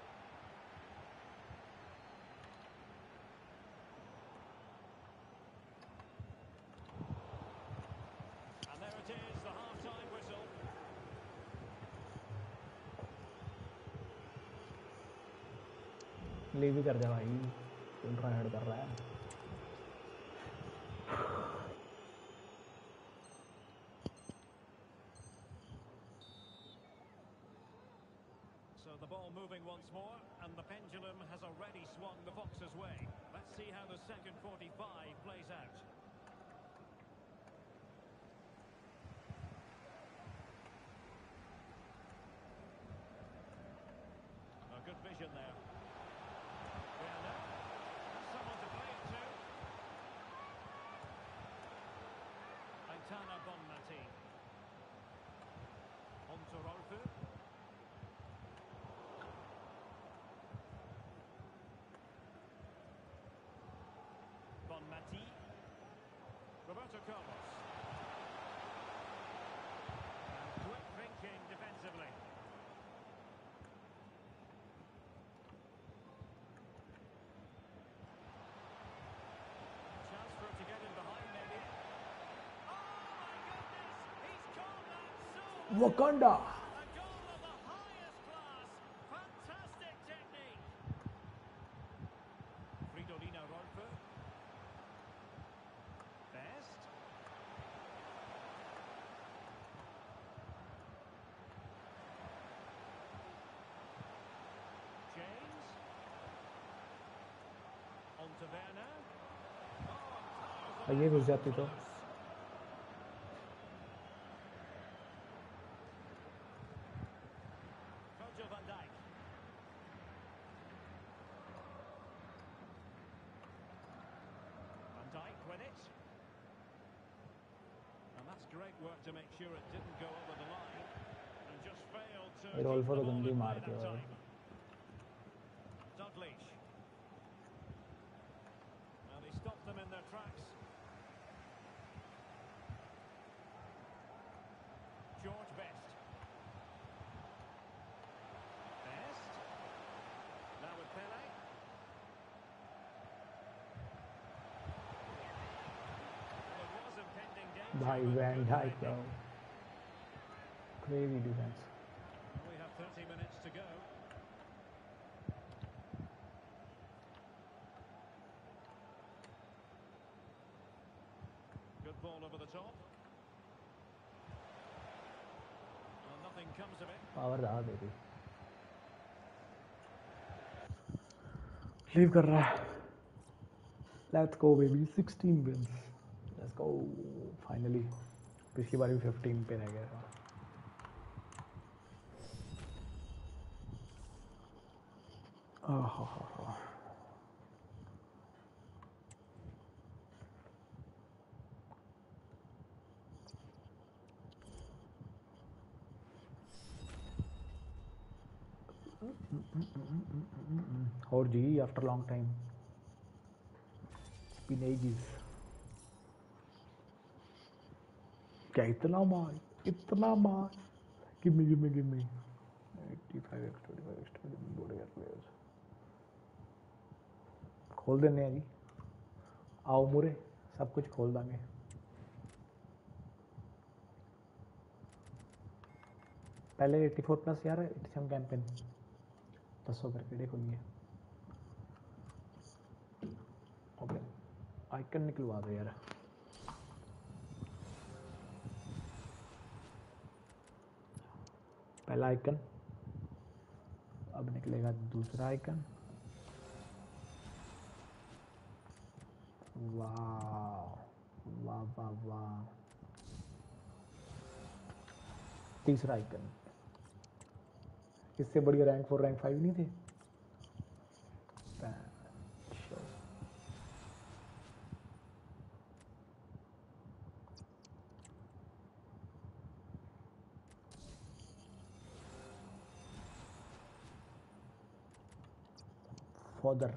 And there it is, the half-time whistle. Leave ही कर दे भाई. तुम ट्राई हार्ड कर रहा है. So the ball moving once more, and the pendulum has already swung the Foxes' way. Let's see how the second forty-five plays out. A good vision there. Werner has someone to play it to. Aitana Bonmati. On to Rolfo. Bonmati. Roberto Carlos. And quick thinking defensively. Chance for him to get in behind maybe. Oh my goodness! He's caught that so Wakanda. A goal of the highest class. Fantastic technique. Fridolina Rolfo. Best. James. On to Werner. Oh, ये घुस जाती तो. Virgil van Dijk. Van Dijk with it. And that's great work to make sure it didn't go over the line. And just failed to ये keep Rolfo the तो ball गंदी in play मारती that है. time. Dalglish. Well, he stopped them in their tracks. George Best. Best. Now with Pele. Well, there was impending danger. भाई but van good Dijk defending. bro. Crazy defense. We have thirty minutes to go. Good ball over the top. Well, nothing comes of it. Power ज़्यादा दे दी. Leave कर रहा है. Let's go baby. sixteen wins. Let's go. Finally. पिछली बार भी fifteen पे रह गया था. आहा. और जी after long time. स्पिनेजिस क्या इतना मार इतना मार give me give me give me eighty-five x twenty-five x twenty बढ़िया प्लेयर्स खोल देने हैं जी आओ मुरे सब कुछ खोल देंगे पहले eighty-four प्लस यार eighty-seven कैंपेन दस सौ करके देखो ये ओके आइकन निकलवा दो यार पहला आइकन अब निकलेगा दूसरा आइकन वाह वाह वाह वाह तीसरा आइकन इससे बढ़िया रैंक फोर रैंक फाइव नहीं थे फॉदर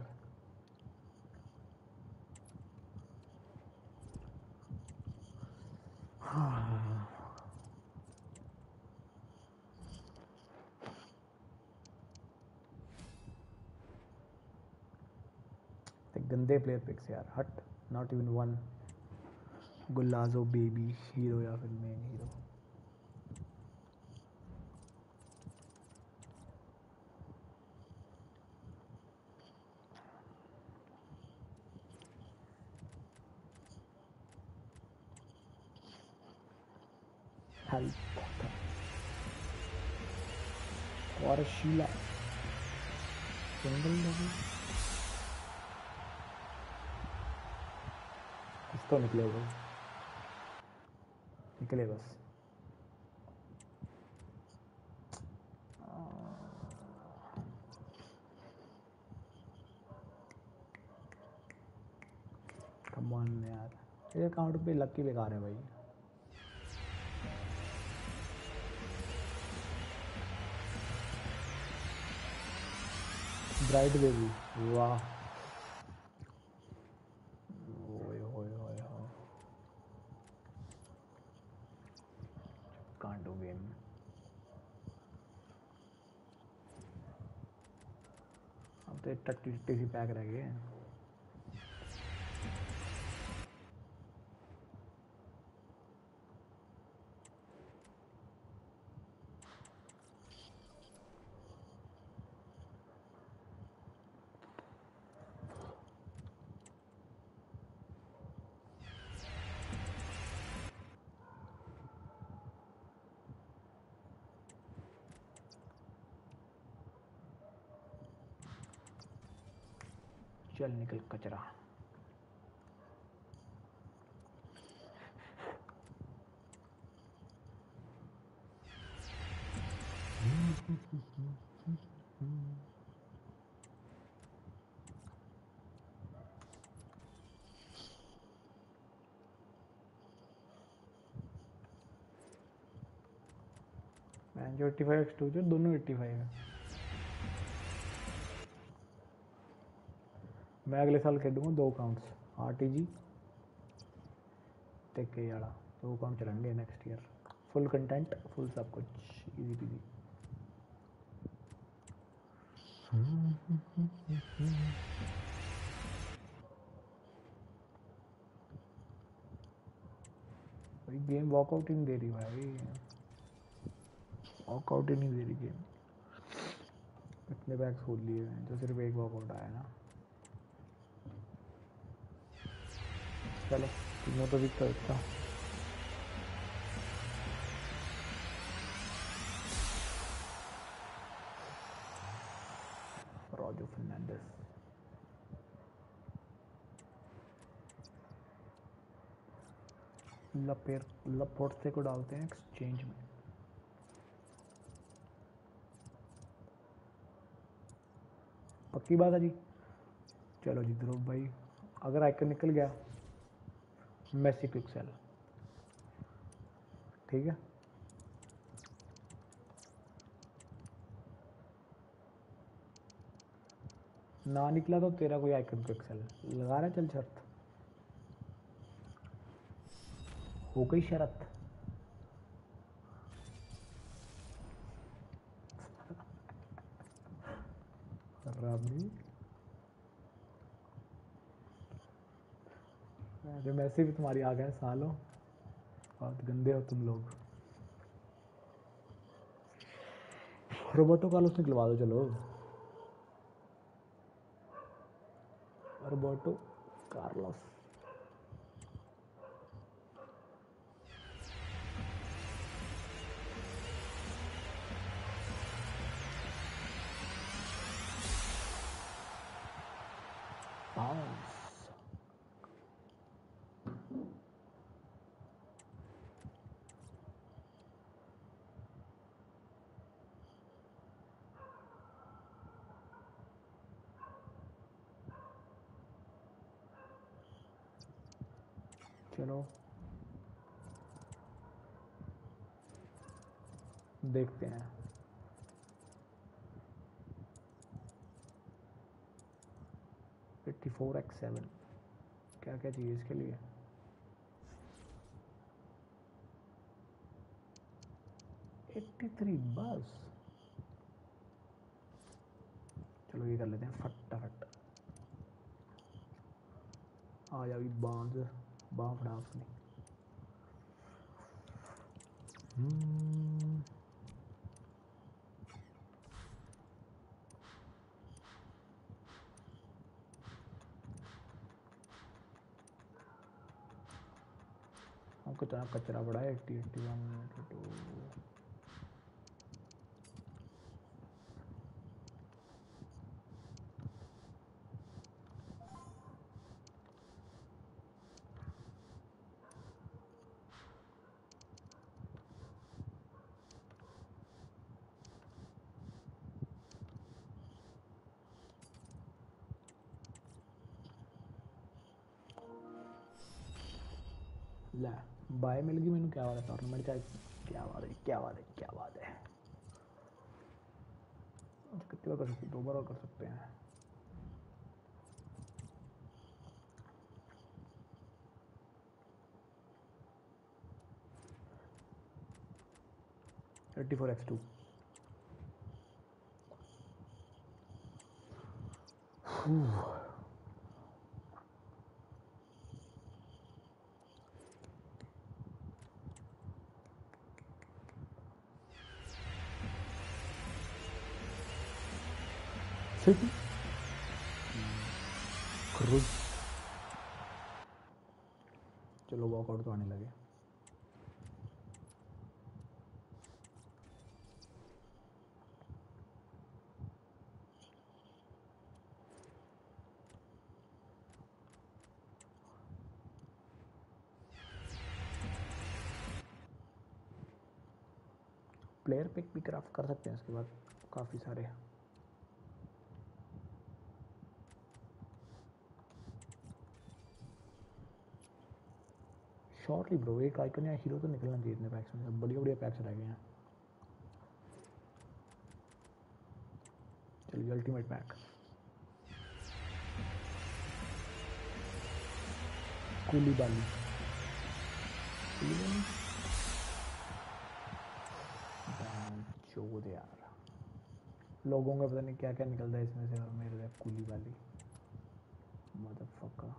गंदे प्लेयर पिक्स यार हट नॉट इवन वन गुलाजो बेबी हीरो या फिर मेन हीरो हेल्प और शीला सिंगल लेवल तो निकले वो निकले बस कम ऑन यार ये अकाउंट पे लकी बेकार है भाई ब्राइट बेबी वाह can't do game अब तो एक टट्टी टट्टी सी पैक रह गए चल निकल कचरा मैं जो eighty-five एक्स टू जो दोनों eighty-five है मैं अगले साल खेलूंगा दो अकाउंट्स आरटीजी टेक के यारा दो अकाउंट चलेंगे next year full content full सब कुछ इजी पीजी भाई गेम वॉकआउट ही नहीं दे रही भाई वॉकआउट ही नहीं दे रही गेम इतने बैग्स खोल लिए हैं जो सिर्फ एक वॉकआउट आया ना चलो तीनों तो दिखता दिखता रॉजो फर्नांडिस लपेर लपोर्टे को डालते हैं एक्सचेंज में पक्की बात है जी चलो जी ध्रुव भाई अगर आइकन निकल गया मेसी पिक्सल ठीक है ना निकला तो तेरा कोई आइकन पिक्सल लगा रहा चल शर्त हो गई शरत। राबड़ी जो मैसे भी तुम्हारी आ गए सालों, बहुत गंदे हो तुम लोग। रोबोटो कार्लोस निकलवा दो चलो, रोबोटो कार्लोस। चलो देखते हैं। फिफ्टी फोर एक्स सेवन क्या क्या चाहिए इसके लिए? एट्टी थ्री बस। चलो ये कर लेते हैं फटाफट। आ जा भी बांध बाँ फड़ा अपनी। हम्म कितना कचरा पड़ा है। एट्टी एट्टी वन टू ला बाय मिल गई मैंने। क्या बात है टूर्नामेंट का? क्या बात है क्या बात है क्या बात है। कितनी बार कर सकते? दो बार और कर सकते हैं। Thirty four x two city क्रूज। चलो वॉकआउट तो आने लगे। प्लेयर पिक भी क्राफ्ट कर सकते हैं इसके बाद काफ़ी सारे। शॉर्टली ब्रो एक आइकन या हीरो तो निकलना चाहिए इतने पैक्स में। बढ़िया बढ़िया पैक्स रह गए हैं। चलिए अल्टीमेट पैक कूलीबाली कूलीबाली चोद यार। लोगों का पता नहीं क्या क्या निकलता है इसमें से और मेरे Koulibaly motherfucker.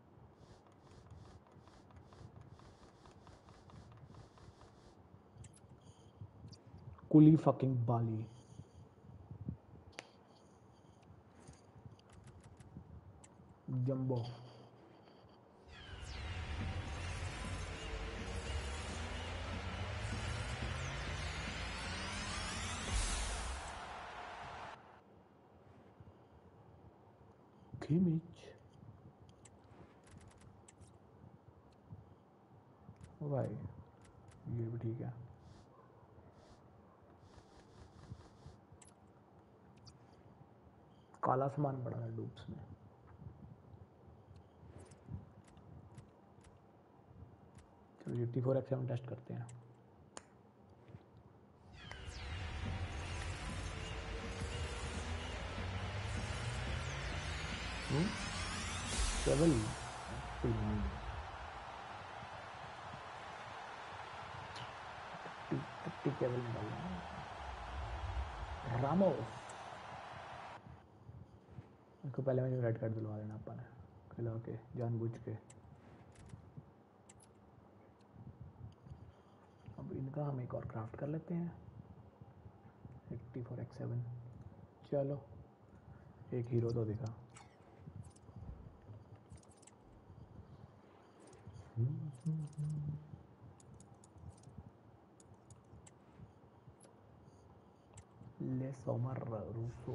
Kouli fucking Baly. Jumbo Kimmich भाई ये भी ठीक है। काला सामान पड़ा है डूब्स में। चलो eighty four x seven test करते हैं। ट्रेवल लेवल में डालना है। रामोस इसको पहले मैंने रेड कार्ड दिलवा देना अपन खिला के जानबूझ के। अब इनका हम एक और क्राफ्ट कर लेते हैं एट्टी फोर एक्स सेवन। चलो एक हीरो तो दिखा। ले सोमर रूसो।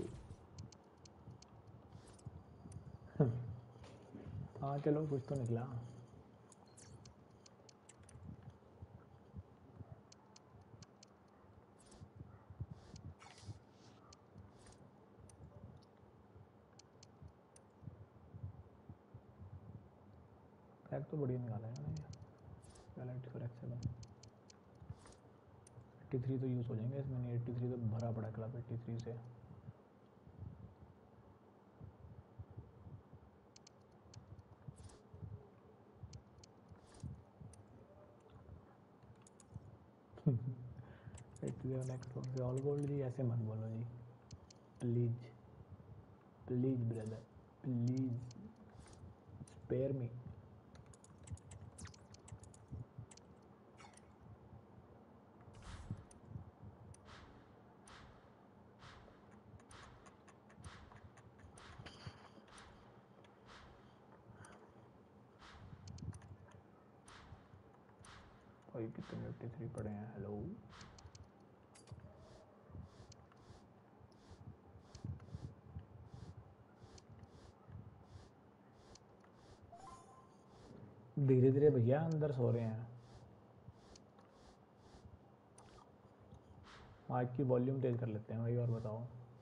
हाँ चलो कुछ तो निकला। पैक तो बढ़िया निकाला है ना ये। Eighty four x seven eighty three तो यूज़ हो जाएंगे इसमें। नहीं एट्टी थ्री तो भरा पड़ा क्लब एट्टी थ्री से। एट्टी सेवन एक्स वन से ऑल गोल्ड जी ऐसे मत बोलो जी please please brother please spare me. भाई कितने एट्टी थ्री पड़े हैं। हेलो धीरे धीरे भैया अंदर सो रहे हैं। माइक की वॉल्यूम तेज कर लेते हैं भाई। और बताओ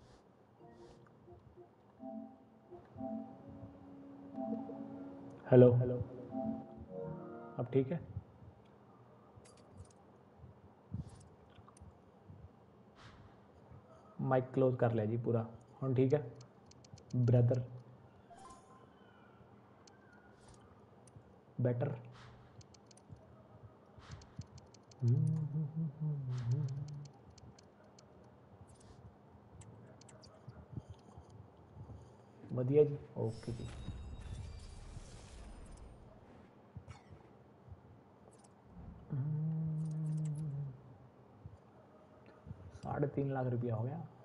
हेलो हेलो अब ठीक है। माइक क्लोज कर लिया जी पूरा। हम ठीक है ब्रदर बेटर। बढ़िया जी ओके जी। साढ़े तीन लाख रुपया हो गया।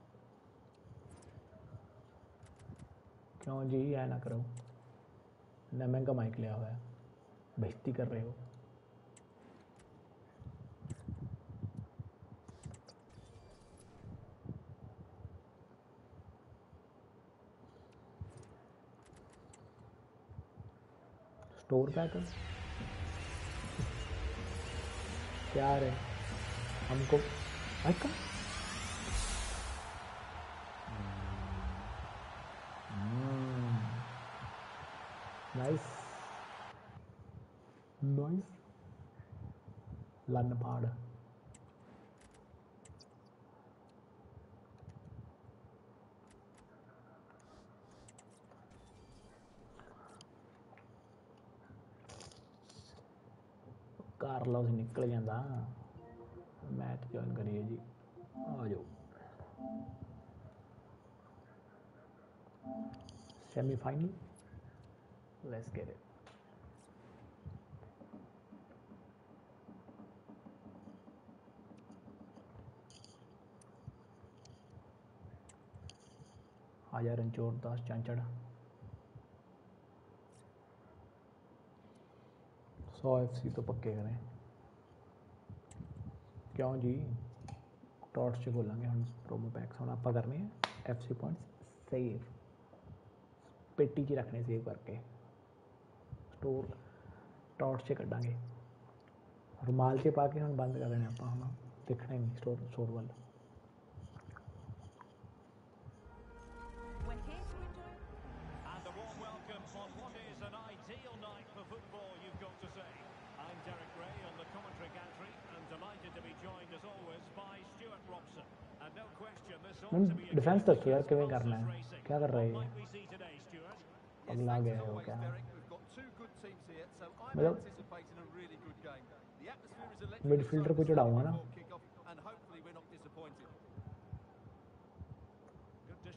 क्यों जी ऐ ना करो ना महंगा माइक लिया हुआ है बेइज्जती कर रहे हो। स्टोर पैकर क्या रे हमको का नाइस नाइस लन पाड़। कारलोस निकल जाता मैच ज्वाइन करिए जी। आ जाओ सेमीफाइनल लेट्स गेट इट। आजा रणछोड़ दास चांचड़। सौ एफ सी तो पक्के करें। क्यों जी टॉर्च से बोलेंगे हम प्रोमो पैक्स हम आप करने हैं एफ सी पॉइंट्स सेव पेटी च रखने सेव करके स्टोर टॉर्च से कटांगे रुमाल से पा के हम बंद कर देने आप हम देखना ही नहीं स्टोर स्टोर वाला। And a warm welcome on what is an ideal night for football, you've got to say. I'm Derek Ray on the commentary gantry and delighted to be joined as always by Stuart Robson. And no question this ought to be a defence तक यार किਵੇਂ करना है क्या कर रहा है we see today, Stuart. अगला गया है वो क्या मतलब मिडफील्डर को चढ़ाऊंगा ना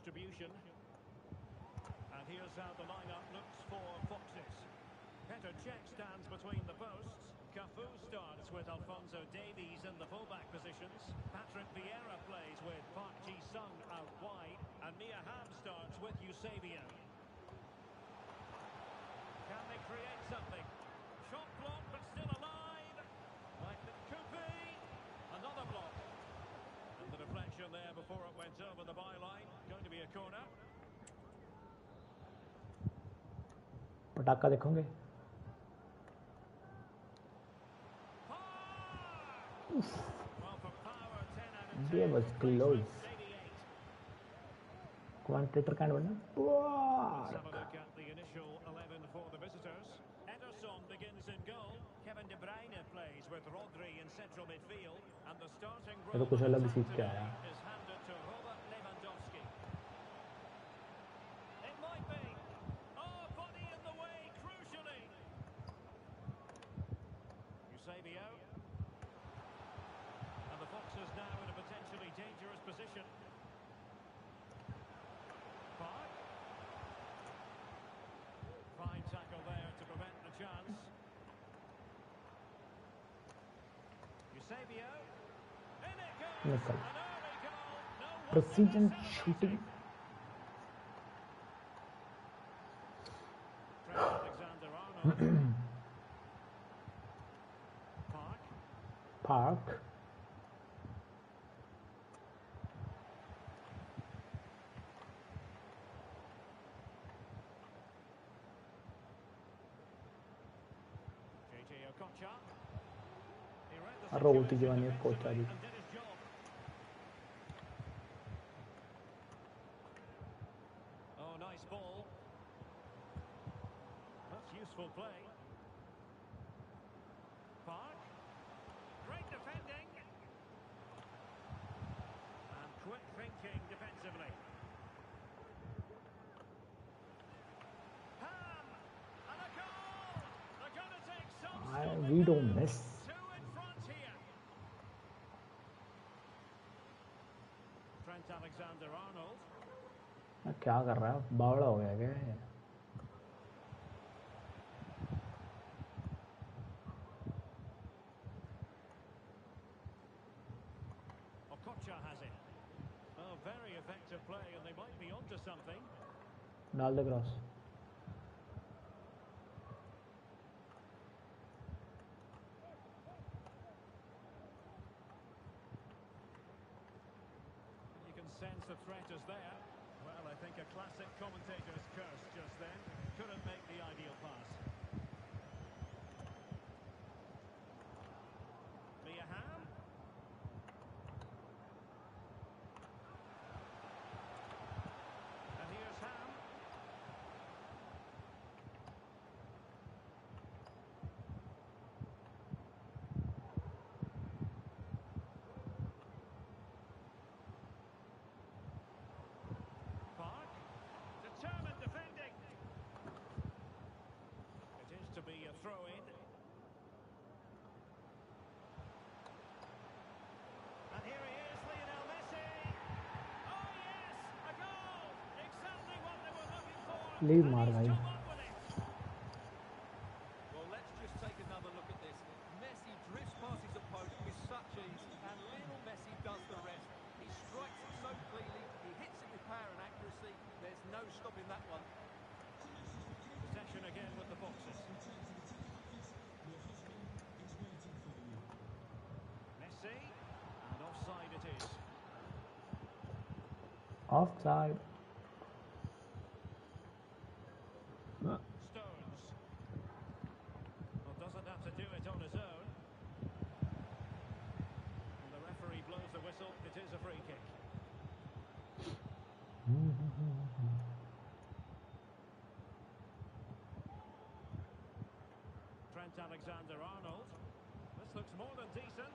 distribution. And here's how the lineup looks for Foxes. Petr Cech stands between the posts. Cafu starts with Alphonso Davies in the fullback positions. Patrick Vieira plays with Park Ji-sung out wide. And Mia Hamm starts with Eusebio. Can they create something? Shot blocked, but still alive. Like it could be. Another block. And the deflection there before it went over the byline. Going to be a corner. पटाखा देखोगे? Well, for power, ten out of That ten. was close. eighty-eight. Commentator can't win. Let's have a look at the initial eleven for the visitors. Ederson begins in goal. Kevin De Bruyne plays with Rodri in central midfield. And the starting ये तो role कुछ of अलग attack सीख के today आया. is handed to Robert Lewandowski. It might be. Oh, body in the way, crucially. Eusebio. And the Foxes now in a potentially dangerous position. Park. Fine tackle there to prevent the chance. Eusebio. In it goes. Nickel. An early goal. No wonder Precision they're shooting. Trent Alexander-Arnold. Park. Park. J J Okocha. He read the Roll to situation Giovanni defensively Okocha. and did his job. Oh, nice ball. That's useful play. Park. Great defending. And quick thinking defensively. Ham. And a goal. They're going to take some I, stopping we don't now. miss. Two in front here. Trent Alexander-Arnold. क्या कर रहा है? बावड़ा हो गया क्या ये? Okocha has it. Oh, very effective play, and they might be onto something. डाल दे cross. You can sense the threat is there. Well, I think a classic commentator's curse just then. Couldn't make the ideal pass. Mia Hamm. And here's Ham. Park. Determined defending. It is to be a throw-in. And here he is, Lionel Messi. Oh yes, a goal! Exactly what they were looking for. Leave And मार he's भाई. come up with it. Well, let's just take another look at this. Messi drifts past his opponent with such ease, and Lionel Messi does the rest. He strikes it so cleanly, he hits it with power and accuracy. There's no stopping that one. Possession again with the Foxes. Messi, and offside it is. Offside. Stones. Well, doesn't have to do it on his own. And the referee blows the whistle. It is a free kick. Trent Alexander-Arnold. This looks more than decent.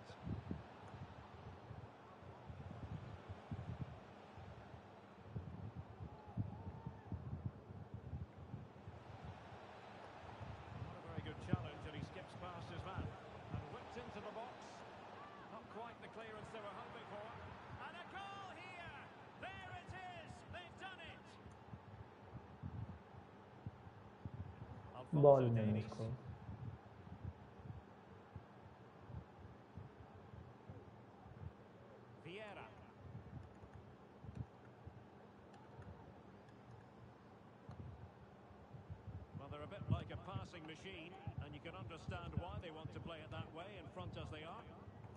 Not a very good challenge, and he skips past his man. And whipped into the box. Not quite the clearance they were hoping for. And a goal here! There it is! They've done ball Alphonso नहीं Davies. इसको. Vieira. Well, they're a bit like a passing machine, and you can understand why they want to play it that way, in front as they are.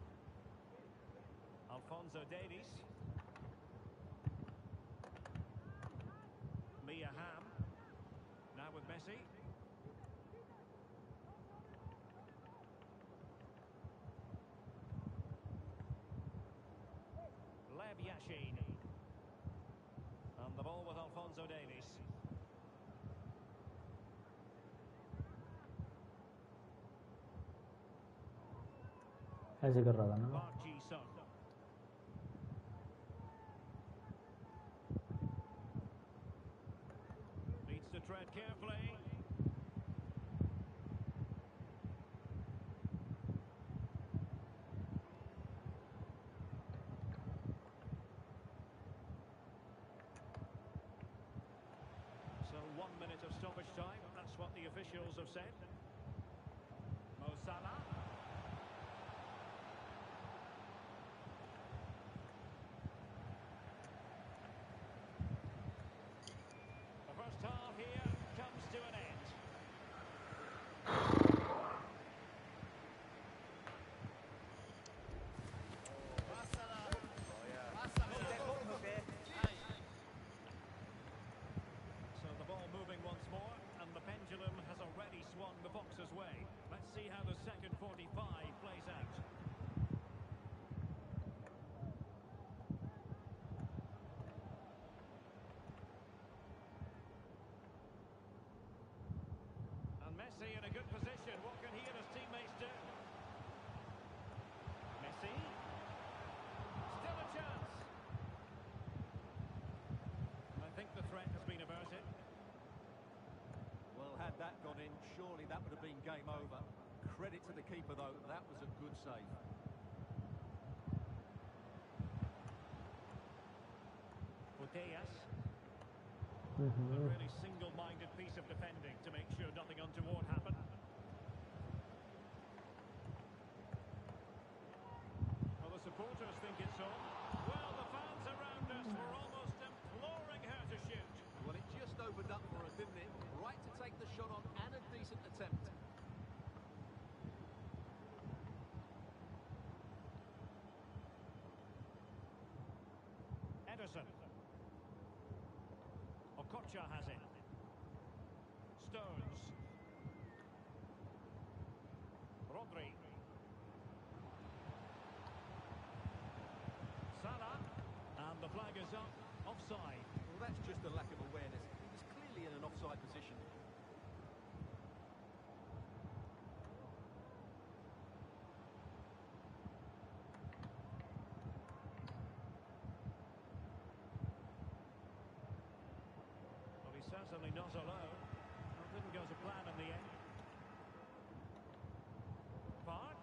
Alphonso Davies. Mia Hamm. Now with Messi. Lev Yashin. And the ball with Alphonso Davies. ऐसे कर रहा था ना. Park Ji-sung. Needs to tread carefully. So one minute of stoppage time. That's what the officials have said. Mo Salah. The first half here comes to an end. So the ball moving once more, and the pendulum has already swung the Foxes' way. Let's see how the second forty-five plays out. And Messi in a good position. What can he and his teammates do? Messi. Still a chance. I think the threat has been averted. Well, had that gone in, surely that would have been game over. Credit to the keeper, though. That was a good save. Putellas. Mhm. A really single-minded piece of defending to make sure nothing untoward happened. Well, the supporters think it's on. Well, the fans around us were almost imploring her to shoot. Well, it just opened up for her, didn't it? Right to take the shot on and a decent attempt. Ederson. Okocha has it. Stones. Rodri. Salah. And the flag is up. Offside. Well, that's just a lack of awareness. He was clearly in an offside position. Well, he's certainly not alone. Well, didn't go to plan in the end. Park.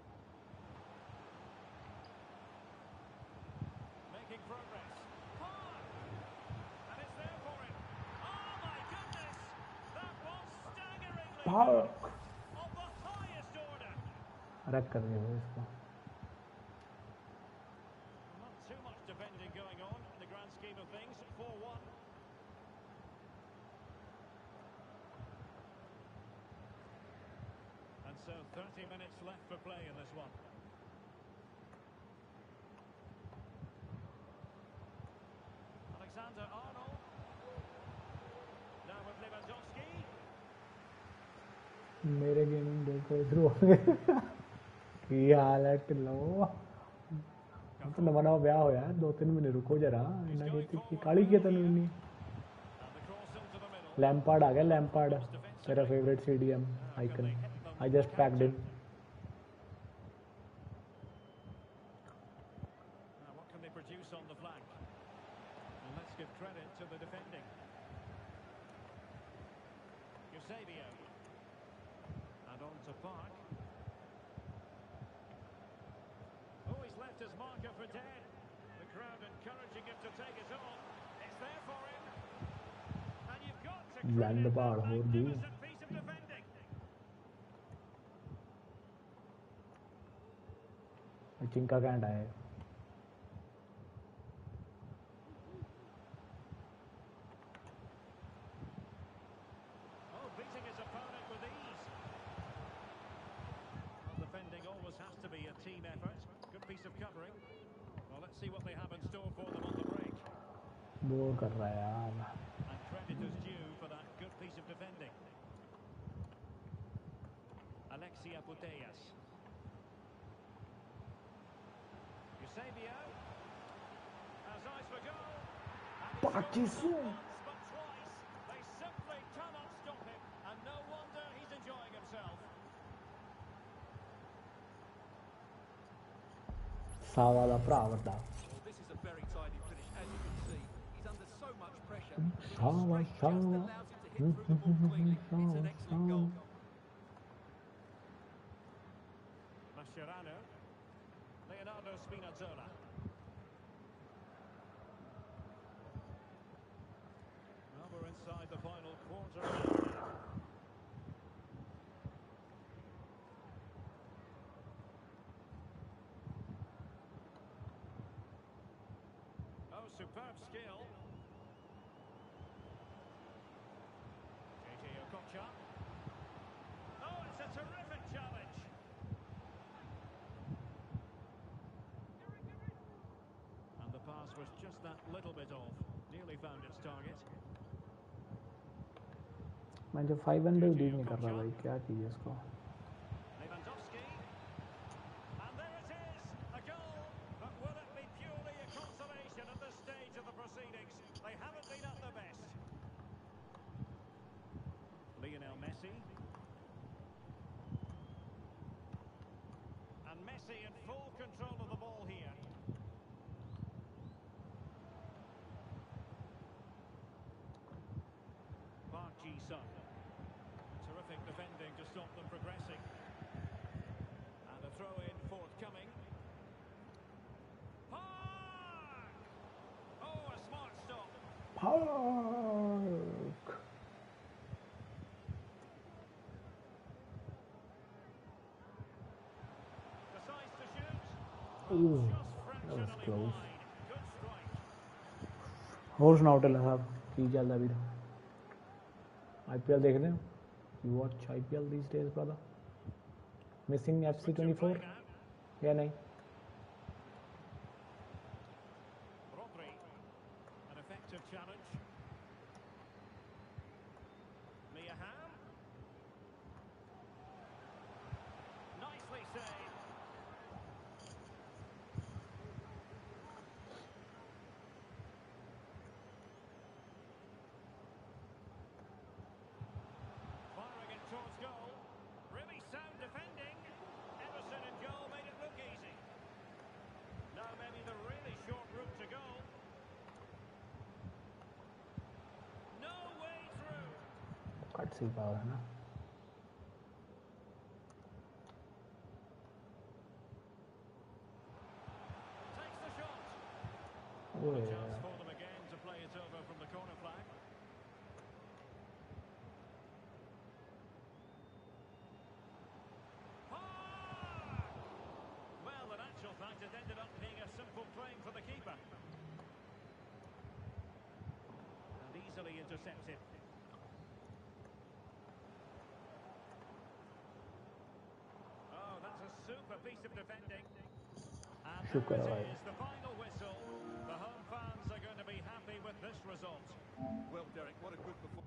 Making progress. Park! And it's there for him. Oh, my goodness! That was staggeringly Park. of the highest order. रख कर दिया था इसको. Not too much defending going on in the grand scheme of things. four one. And so thirty minutes left for play in this one. Alexander Arnold. Now with Lewandowski. मेरे gaming देखो इधर हो गए. ਕੀ ਹਾਲ ਹੈ ਢਿੱਲੋ? तो नवा नवा ब्याह होया दो तीन महीने रुको जरा. इन्ना खेती की काली की तैनूं इन्नी. And the cross into the middle. Lampard आ गया. लैम्पार्ड मेरा favourite CDM icon. I just packed in. Now what can they produce on the flank? And let's give credit to the defending. Eusebio. And on to Park. Oh, he's left his marker for dead. The crowd encouraging him to take it on. It's there for him. And you've got to Land credit bar, that ਹੋਰ ਵੀ. magnificent piece of defending. चिंका कैंट आए Oh, beating his opponent with ease. Well, defending always has to be a team effort. Good piece of covering. Well, let's see what they have in store for them on the break. Bore कर रहा है यार And credit is due for that good piece of defending. Alexia Putellas. Eusebio. Has eyes for goal. And he Pachis. scored not once but twice. They simply cannot stop him. And no wonder he's enjoying himself. सावा दा भरा वड्डा Well, this is a very tidy finish, as you can see. He's under so much pressure. but his Sawa, strength just sawa. allows him to hit through the ball cleanly. It's an excellent goal. Mascherano. Leonardo Spinazzola. Well, we're inside the final quarter now. Oh, superb skill. J J Okocha. Oh, it's a terrific challenge. And the pass was just that little bit off. Nearly found its target. मैं जो five hundred deal नहीं कर रहा भाई क्या चाहिए इसको Lewandowski. And there it is, a goal. But will it be purely a consolation at this stage of the proceedings? They haven't been at their best. Lionel Messi. And Messi in full control of the ball here. Park Ji-sung. Terrific defending to stop them progressing. And a throw-in forthcoming. Park! Oh, a smart stop. Park Decides to shoot. Ooh, Just that was fractionally close. wide. Good strike. और सुनाओ Taylor साहब की चलता भी IPL देख रहे हो you watch IPL these days brother missing F C Switch of twenty-four play now. या नहीं Rodri. An effective challenge. Mia Hamm. Nicely saved. Firing it towards goal. Really sound defending. Emerson in goal made it look easy. Now maybe the really short route to goal. No way through. Cut सी power है ना Takes the shot. ओए A chance for them again to play it over from the corner flag. Park! Well, in actual fact, it ended up being a simple claim for the keeper. And easily intercepted. Oh, that's a super piece of defending. And शुक्र there है it भाई is, the final whistle. The home fans are going to be happy with this result. Well, Derek, what a good performance.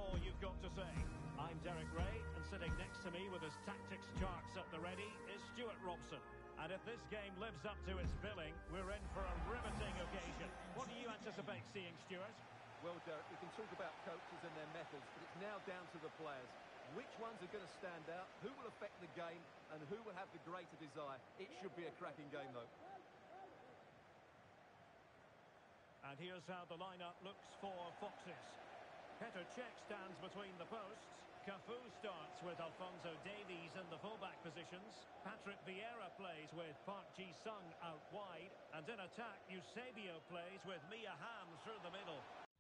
football, you've got to say. I'm Derek Ray, and sitting next to me with his tactics charts at the ready is Stuart Robson. And if this game lives up to its billing, we're in for a riveting occasion. What do you anticipate seeing, Stuart? Well, Derek, we can talk about coaches and their methods, but it's now down to the players. Which ones are going to stand out, who will affect the game, and who will have the greater desire. It should be a cracking game, though. And here's how the lineup looks for Foxes. Petr Cech stands between the posts. Cafu starts with Alphonso Davies in the fullback positions. Patrick Vieira plays with Park Ji-sung out wide. And in attack, Eusebio plays with Mia Hamm through the middle.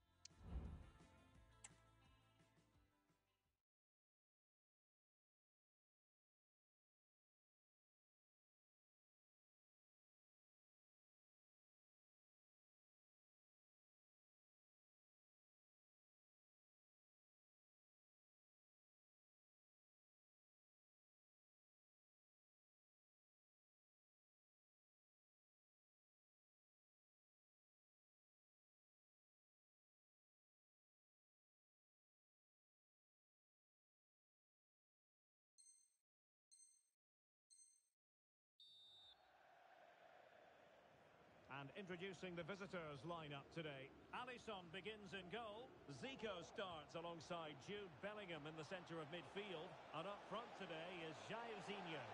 And introducing the visitors lineup today. Alisson begins in goal. Zico starts alongside Jude Bellingham in the centre of midfield. And up front today is Jairzinho.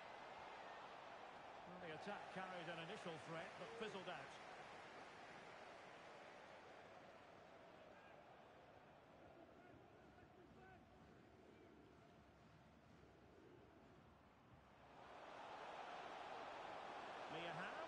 Well, the attack carried an initial threat but fizzled out. Mia Hamm.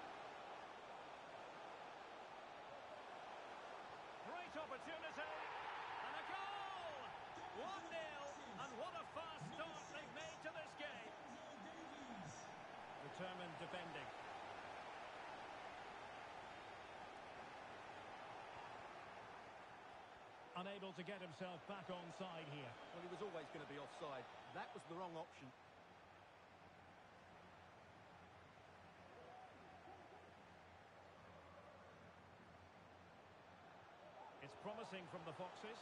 Great opportunity, and a goal! one nil, and what a fast start they've made to this game. Determined defending. Unable to get himself back onside here. Well, he was always going to be offside. That was the wrong option. It's promising from the Foxes.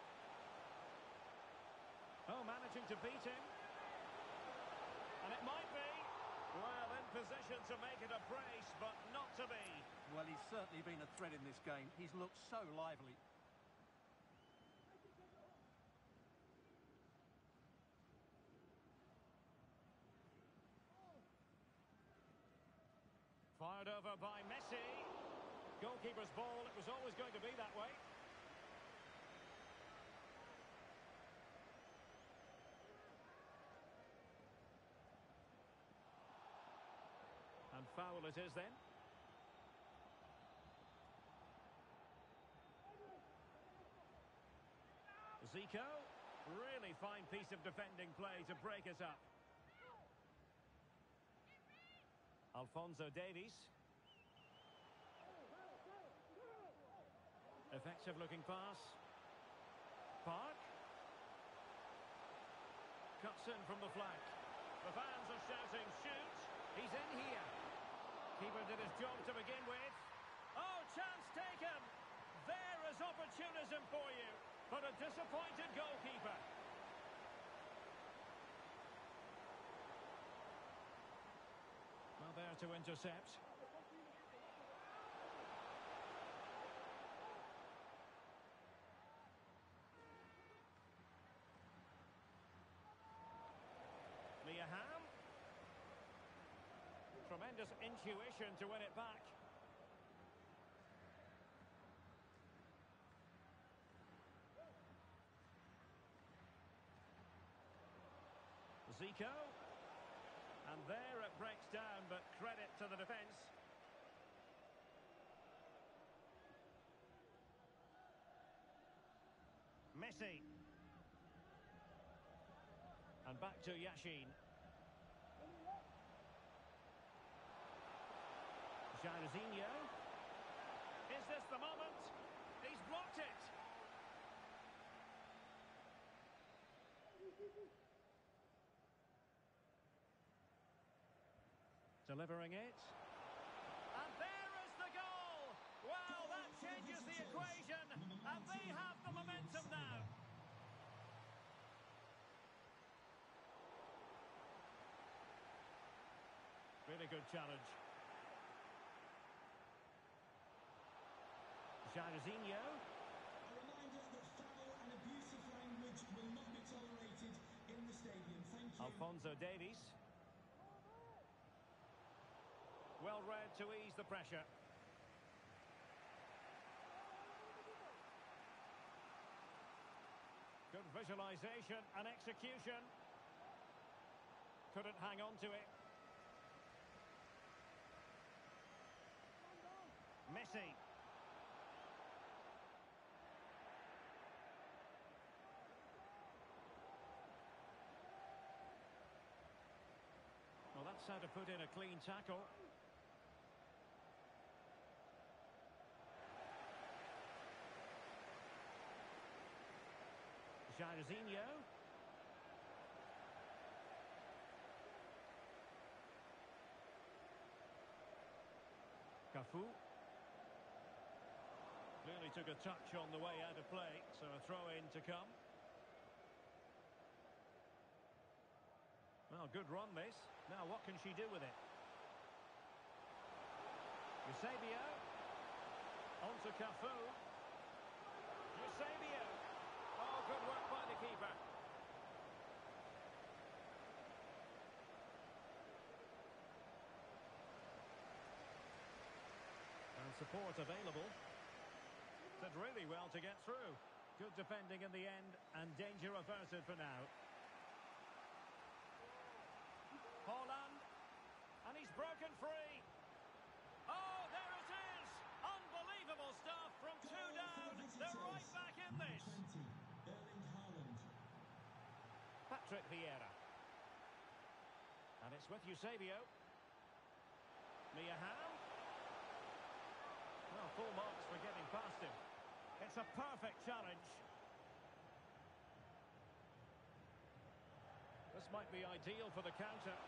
Oh, managing to beat him. And it might be. Well, in position to make it a brace, but not to be. Well, he's certainly been a threat in this game. He's looked so lively. Fired over by Messi. Goalkeeper's ball, it was always going to be that way. And foul it is then. Zico, really fine piece of defending play to break us up. Alphonso Davies. Effective looking pass. Park. Cuts in from the flank. The fans are shouting, shoot! He's in here. Keeper did his job to begin with. Oh, chance taken! There is opportunism for you, but a disappointed goalkeeper. Well, there to intercept. Mia Hamm. Tremendous intuition to win it back. Zico. And there it breaks down, but credit to the defence. Messi. And back to Yashin. Jairzinho. Is this the moment? He's blocked it. Delivering it. And there is the goal! Well, that changes the equation, and they have the momentum now. very good challenge. Jairzinho. A reminder that foul and abusive language will not be tolerated in the stadium. Thank you. Alphonso Davies. Well read to ease the pressure. Good visualisation and execution. Couldn't hang on to it. Messi. Well, that's how to put in a clean tackle. Jairzinho. Cafu. Clearly took a touch on the way out of play, so a throw-in to come. Well, good run this. Now what can she do with it? Eusebio. On to Cafu. Eusebio. Oh, good work by the keeper. And support available. Did really well to get through. Good defending in the end, and danger averted for now. Haaland. And he's broken free. Oh, there it is! Unbelievable stuff from two down. They're right back in this. Erling Haaland. Patrick Vieira. And it's with Eusebio. Mia Hamm. Well, full marks for getting past him. It's a perfect challenge. This might be ideal for the counter.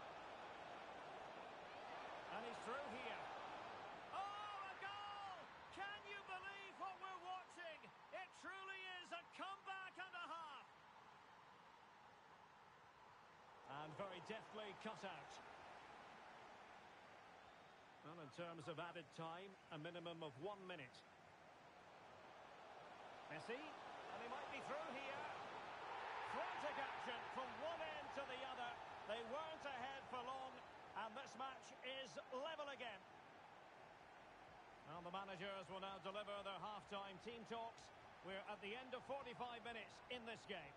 And he's through here. Oh, a goal! Can you believe what we're watching? It truly is a comeback and a half. And very deftly cut out. Well, in terms of added time, a minimum of one minute. Messi, and he might be through here. Frantic action from one end to the other. They weren't ahead for long, and this match is level again. Well, the managers will now deliver their half-time team talks. We're at the end of forty-five minutes in this game.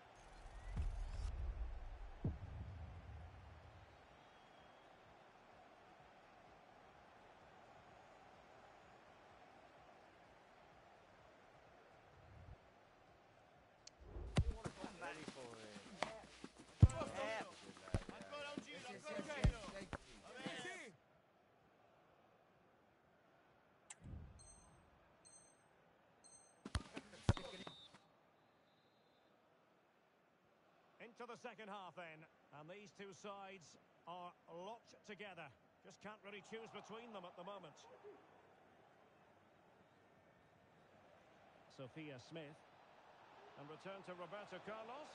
Into the second half then, and these two sides are locked together. Just can't really choose between them at the moment. Sophia Smith, and return to Roberto Carlos.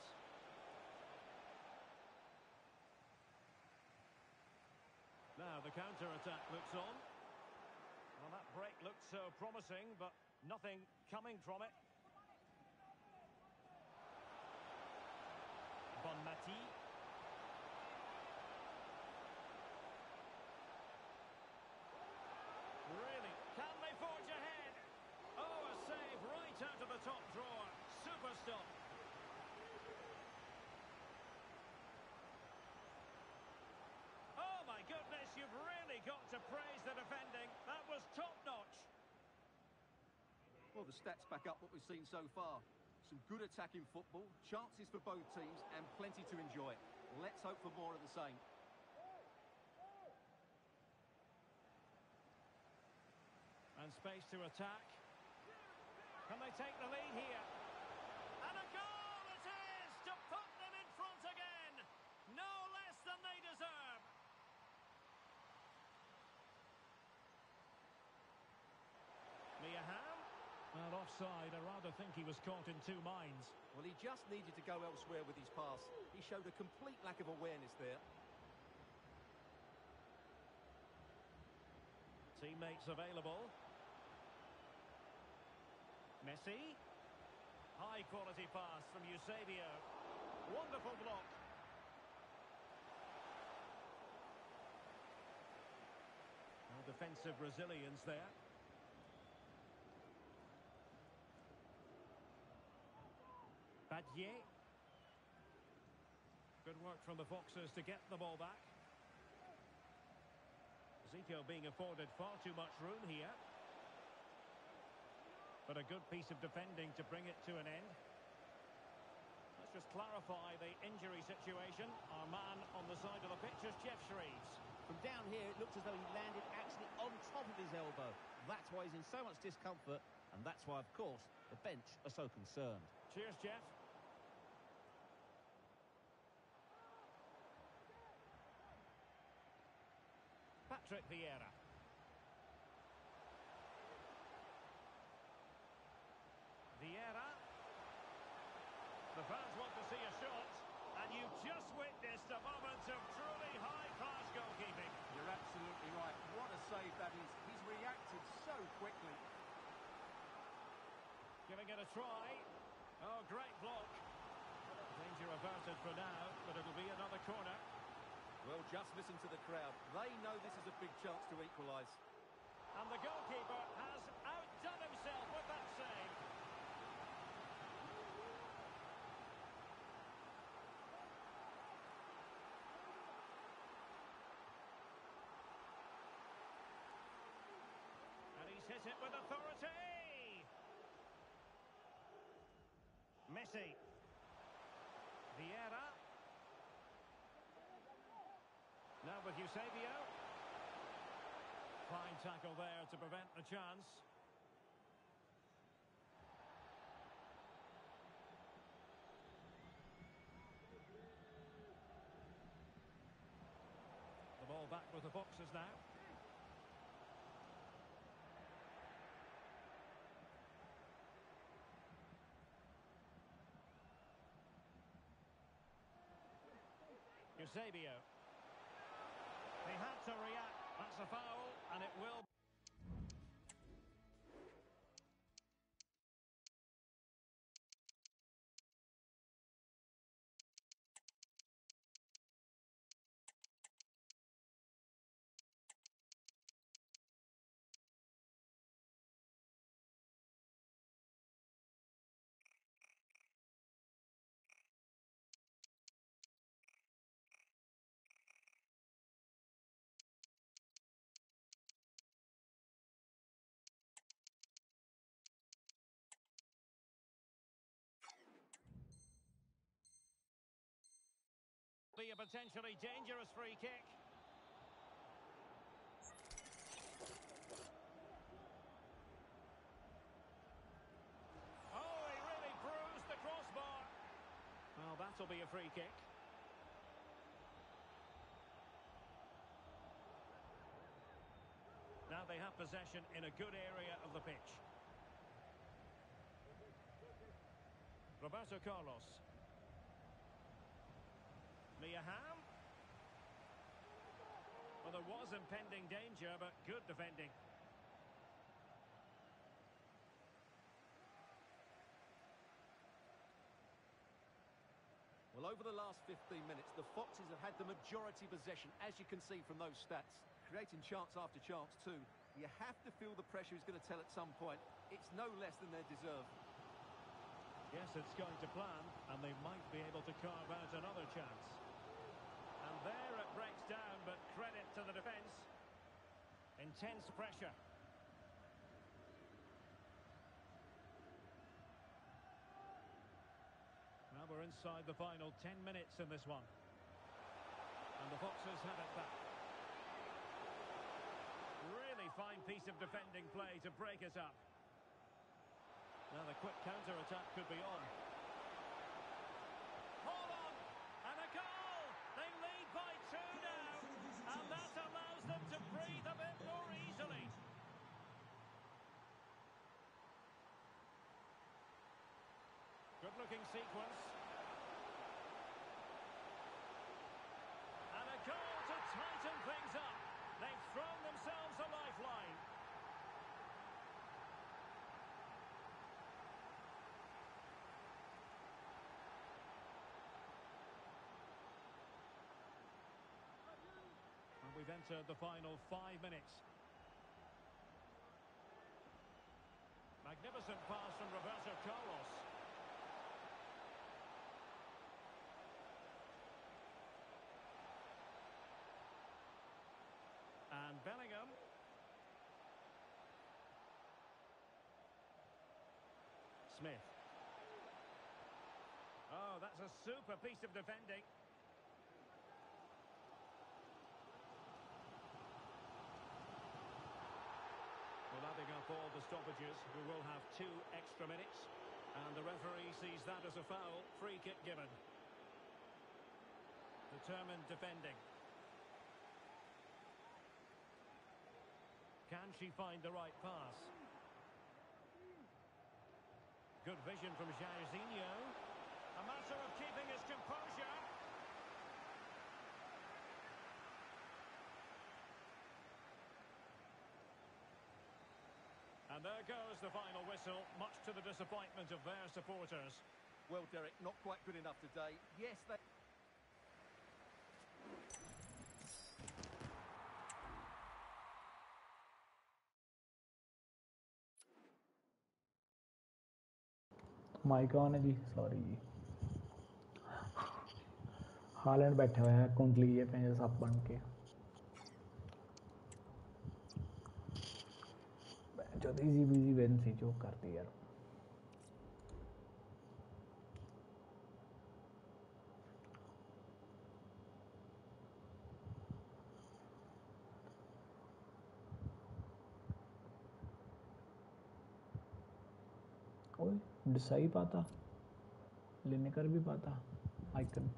Now the counter-attack looks on. Well, that break looked so promising, but nothing coming from it. Bonmati. Really, can they forge ahead? Oh, a save right out of the top drawer. Super stop. Oh my goodness, you've really got to praise the defending. That was top-notch. Well, the stats back up what we've seen so far. Some good attacking football, chances for both teams, and plenty to enjoy. Let's hope for more of the same. And space to attack. Can they take the lead here? And a goal it is to put them in front again. No less than they deserve. Mia Hamm. Well, offside. I rather think he was caught in two minds. Well, he just needed to go elsewhere with his pass. He showed a complete lack of awareness there. Teammates available. Messi. High quality pass from Eusebio. Wonderful block. Well, defensive resilience there. Badier. Good work from the Foxes to get the ball back. Zico being afforded far too much room here. But a good piece of defending to bring it to an end. Let's just clarify the injury situation. Our man on the side of the pitch is Geoff Shreeves. From down here, it looks as though he landed actually on top of his elbow. That's why he's in so much discomfort, and that's why, of course, the bench are so concerned. Cheers, Jeff. Patrick Vieira. Vieira. The fans want to see a shot, and you've just witnessed a moment of truly high-class goalkeeping. You're absolutely right. What a save that is. He's reacted so quickly. Giving it a try. Oh, great block. Danger averted for now, but it'll be another corner. Well, just listen to the crowd. They know this is a big chance to equalise. And the goalkeeper has outdone himself with that save. And he's hit it with authority. Messi. Vieira. Now with Eusebio. Fine tackle there to prevent the chance. The ball back with the Foxes now. Eusebio. He had to react. That's a foul, and it will. Be a potentially dangerous free kick. Oh, he really bruised the crossbar. Well, that'll be a free kick. Now they have possession in a good area of the pitch. Roberto Carlos. Mia Hamm. Well, there was impending danger, but good defending. Well, over the last fifteen minutes, the Foxes have had the majority possession, as you can see from those stats. Creating chance after chance, too. You have to feel the pressure is going to tell at some point. It's no less than their deserve. Yes, it's going to plan, and they might be able to carve out another chance. And there it breaks down, but credit to the defence. Intense pressure. Now we're inside the final ten minutes in this one. And the Foxes have it back. Really fine piece of defending play to break it up. Now the quick counter-attack could be on. Hold on! And a goal! They lead by two now. And that allows them to breathe a bit more easily. Good-looking sequence. And a goal to tighten things up. They've thrown themselves a lifeline. We've entered the final five minutes. Magnificent pass from Roberto Carlos. And Bellingham. Smith. Oh, that's a super piece of defending. Well, adding up all the stoppages, we will have two extra minutes. And the referee sees that as a foul. Free kick given. Determined defending. Can she find the right pass? Good vision from Jairzinho. A matter of keeping his composure. And there goes the final whistle, much to the disappointment of their supporters. Well, Derek, not quite good enough today. Yes, they... mic on है जी, sorry जी। Holland बैठे हुए हैं कुंडली ये पे सब बन के। जो इजी बिजी वेन सी जो करती यार। ओए डिसाई पाता लिनेकर भी पाता आइकन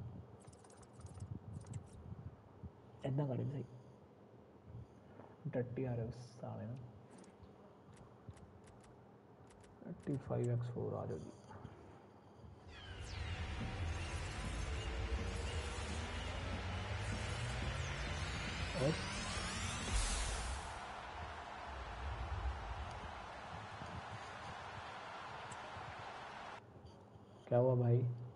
इतना करे सही डट्टी आ रहा है साले में थर्टी फाइव एक्स फोर आ जाओ जी। और क्या हुआ भाई,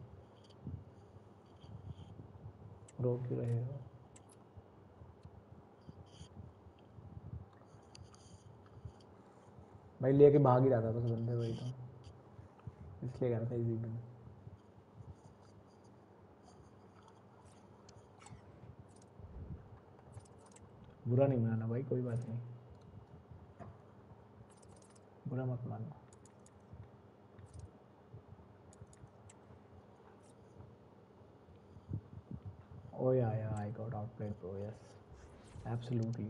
रो क्यों रहे हो? भाई लेके भाग ही रहा था बस बंदे भाई, तो इसलिए कह रहा था इजी में। बुरा नहीं माना भाई, कोई बात नहीं, बुरा मत मानो। Oh yeah, yeah, I got outplayed, bro. Yes, absolutely.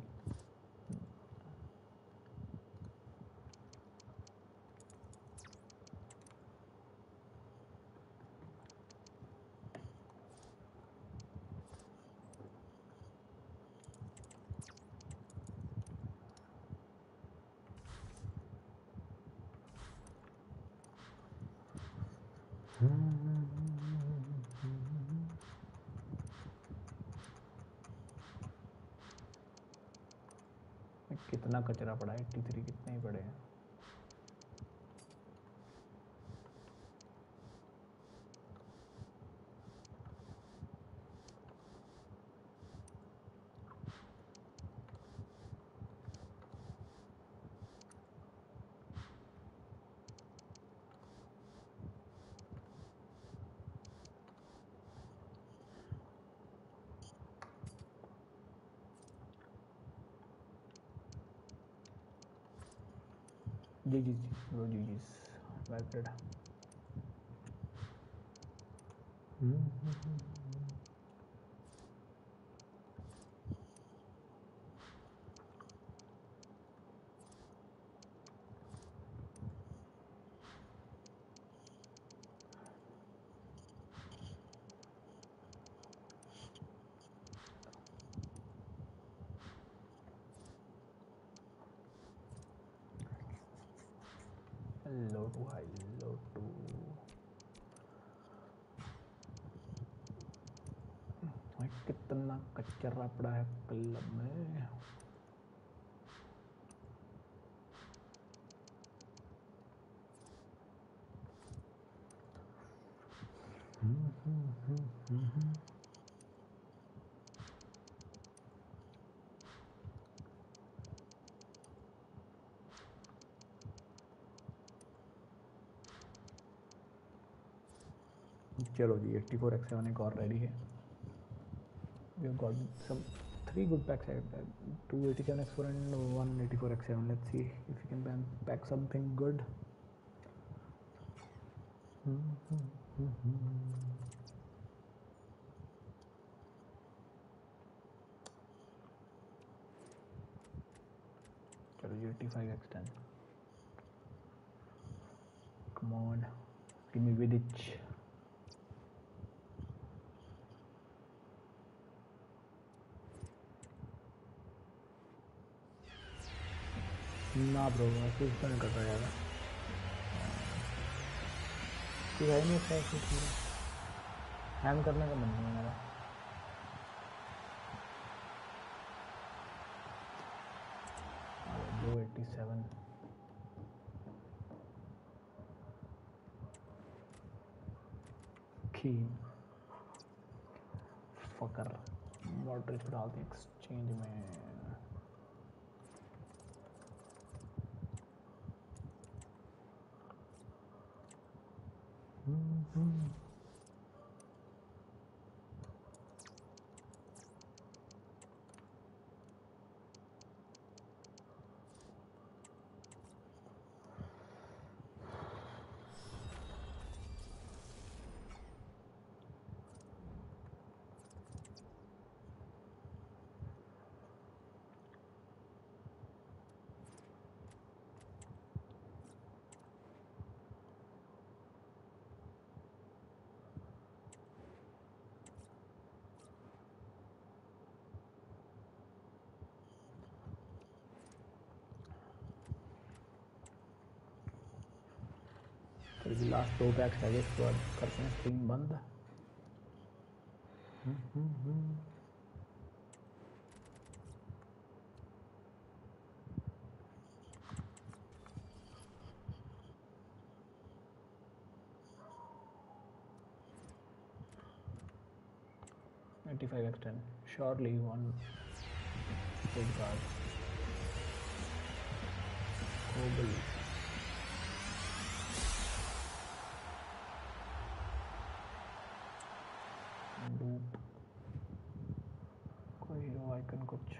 कितना कचरा पड़ा है, तिरासी कितने ही पड़े हैं। जी जी जी ब्रो, जी जी well played. Hello to hello to कितना कचरा पड़ा है क्लब में। चलो जी eighty-four x seven एक और रेडी है. We have got some three good packs. two eighty-seven x four and one eighty-four x seven. Let's see if we can pack something good. चलो जी eighty-five x ten. Come on, give me Vidic. ना ब्रो ऐसे इसका नहीं कर रहा यार. कुछ है नहीं ऐसा ऐसे पूरा हैम करने का मन नहीं है मेरा. दो eighty-seven. Keen फकर मॉडरेट को डालते एक्सचेंज में. लास्ट दो पैक्स है इसके बाद करते हैं स्ट्रीम बंद. eighty-five x ten. Surely one good card. Global. कुछ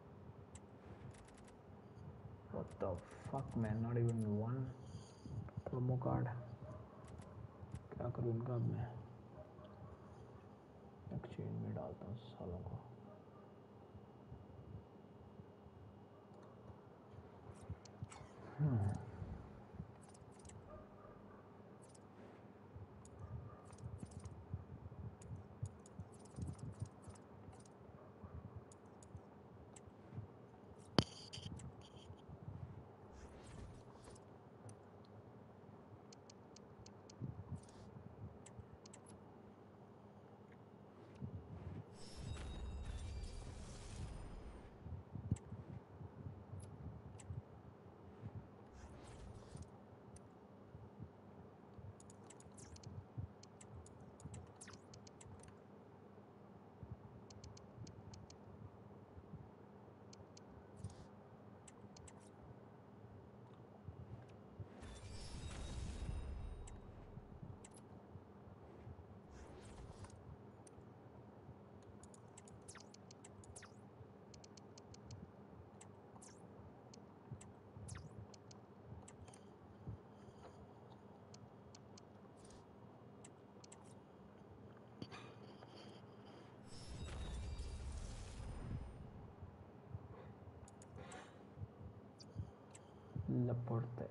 what the fuck man, not even one promo card. क्या करूँ इनका अब मैं एक्सचेंज में डालता हूँ सालों को. hmm. Laporte.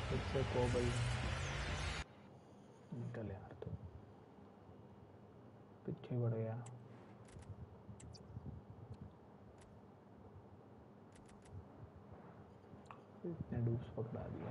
इससे कोबल निकल यार, तो पीछे बढ़ गया। इतने डूब्स पकड़ा दिया।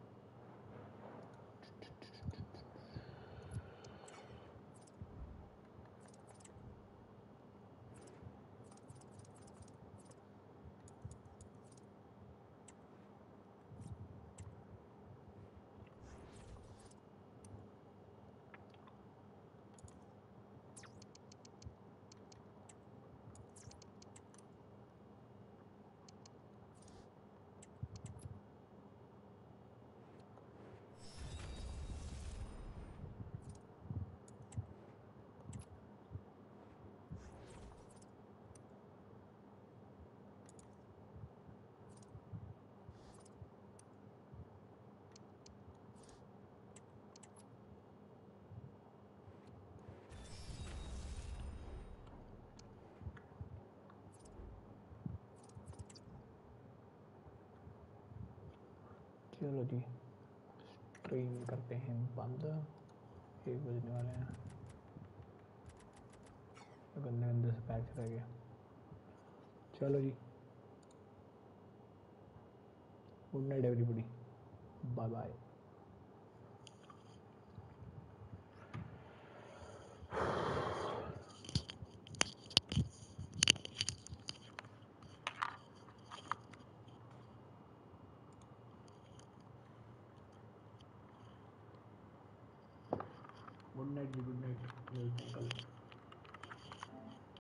चलो जी, स्ट्रीम करते हैं बंद, एक बजने वाले हैं। गंदे गंदे से पैच रह गए। चलो जी, good night everybody, bye bye. Good night जी, गुड नाइट, मिलते हैं कल।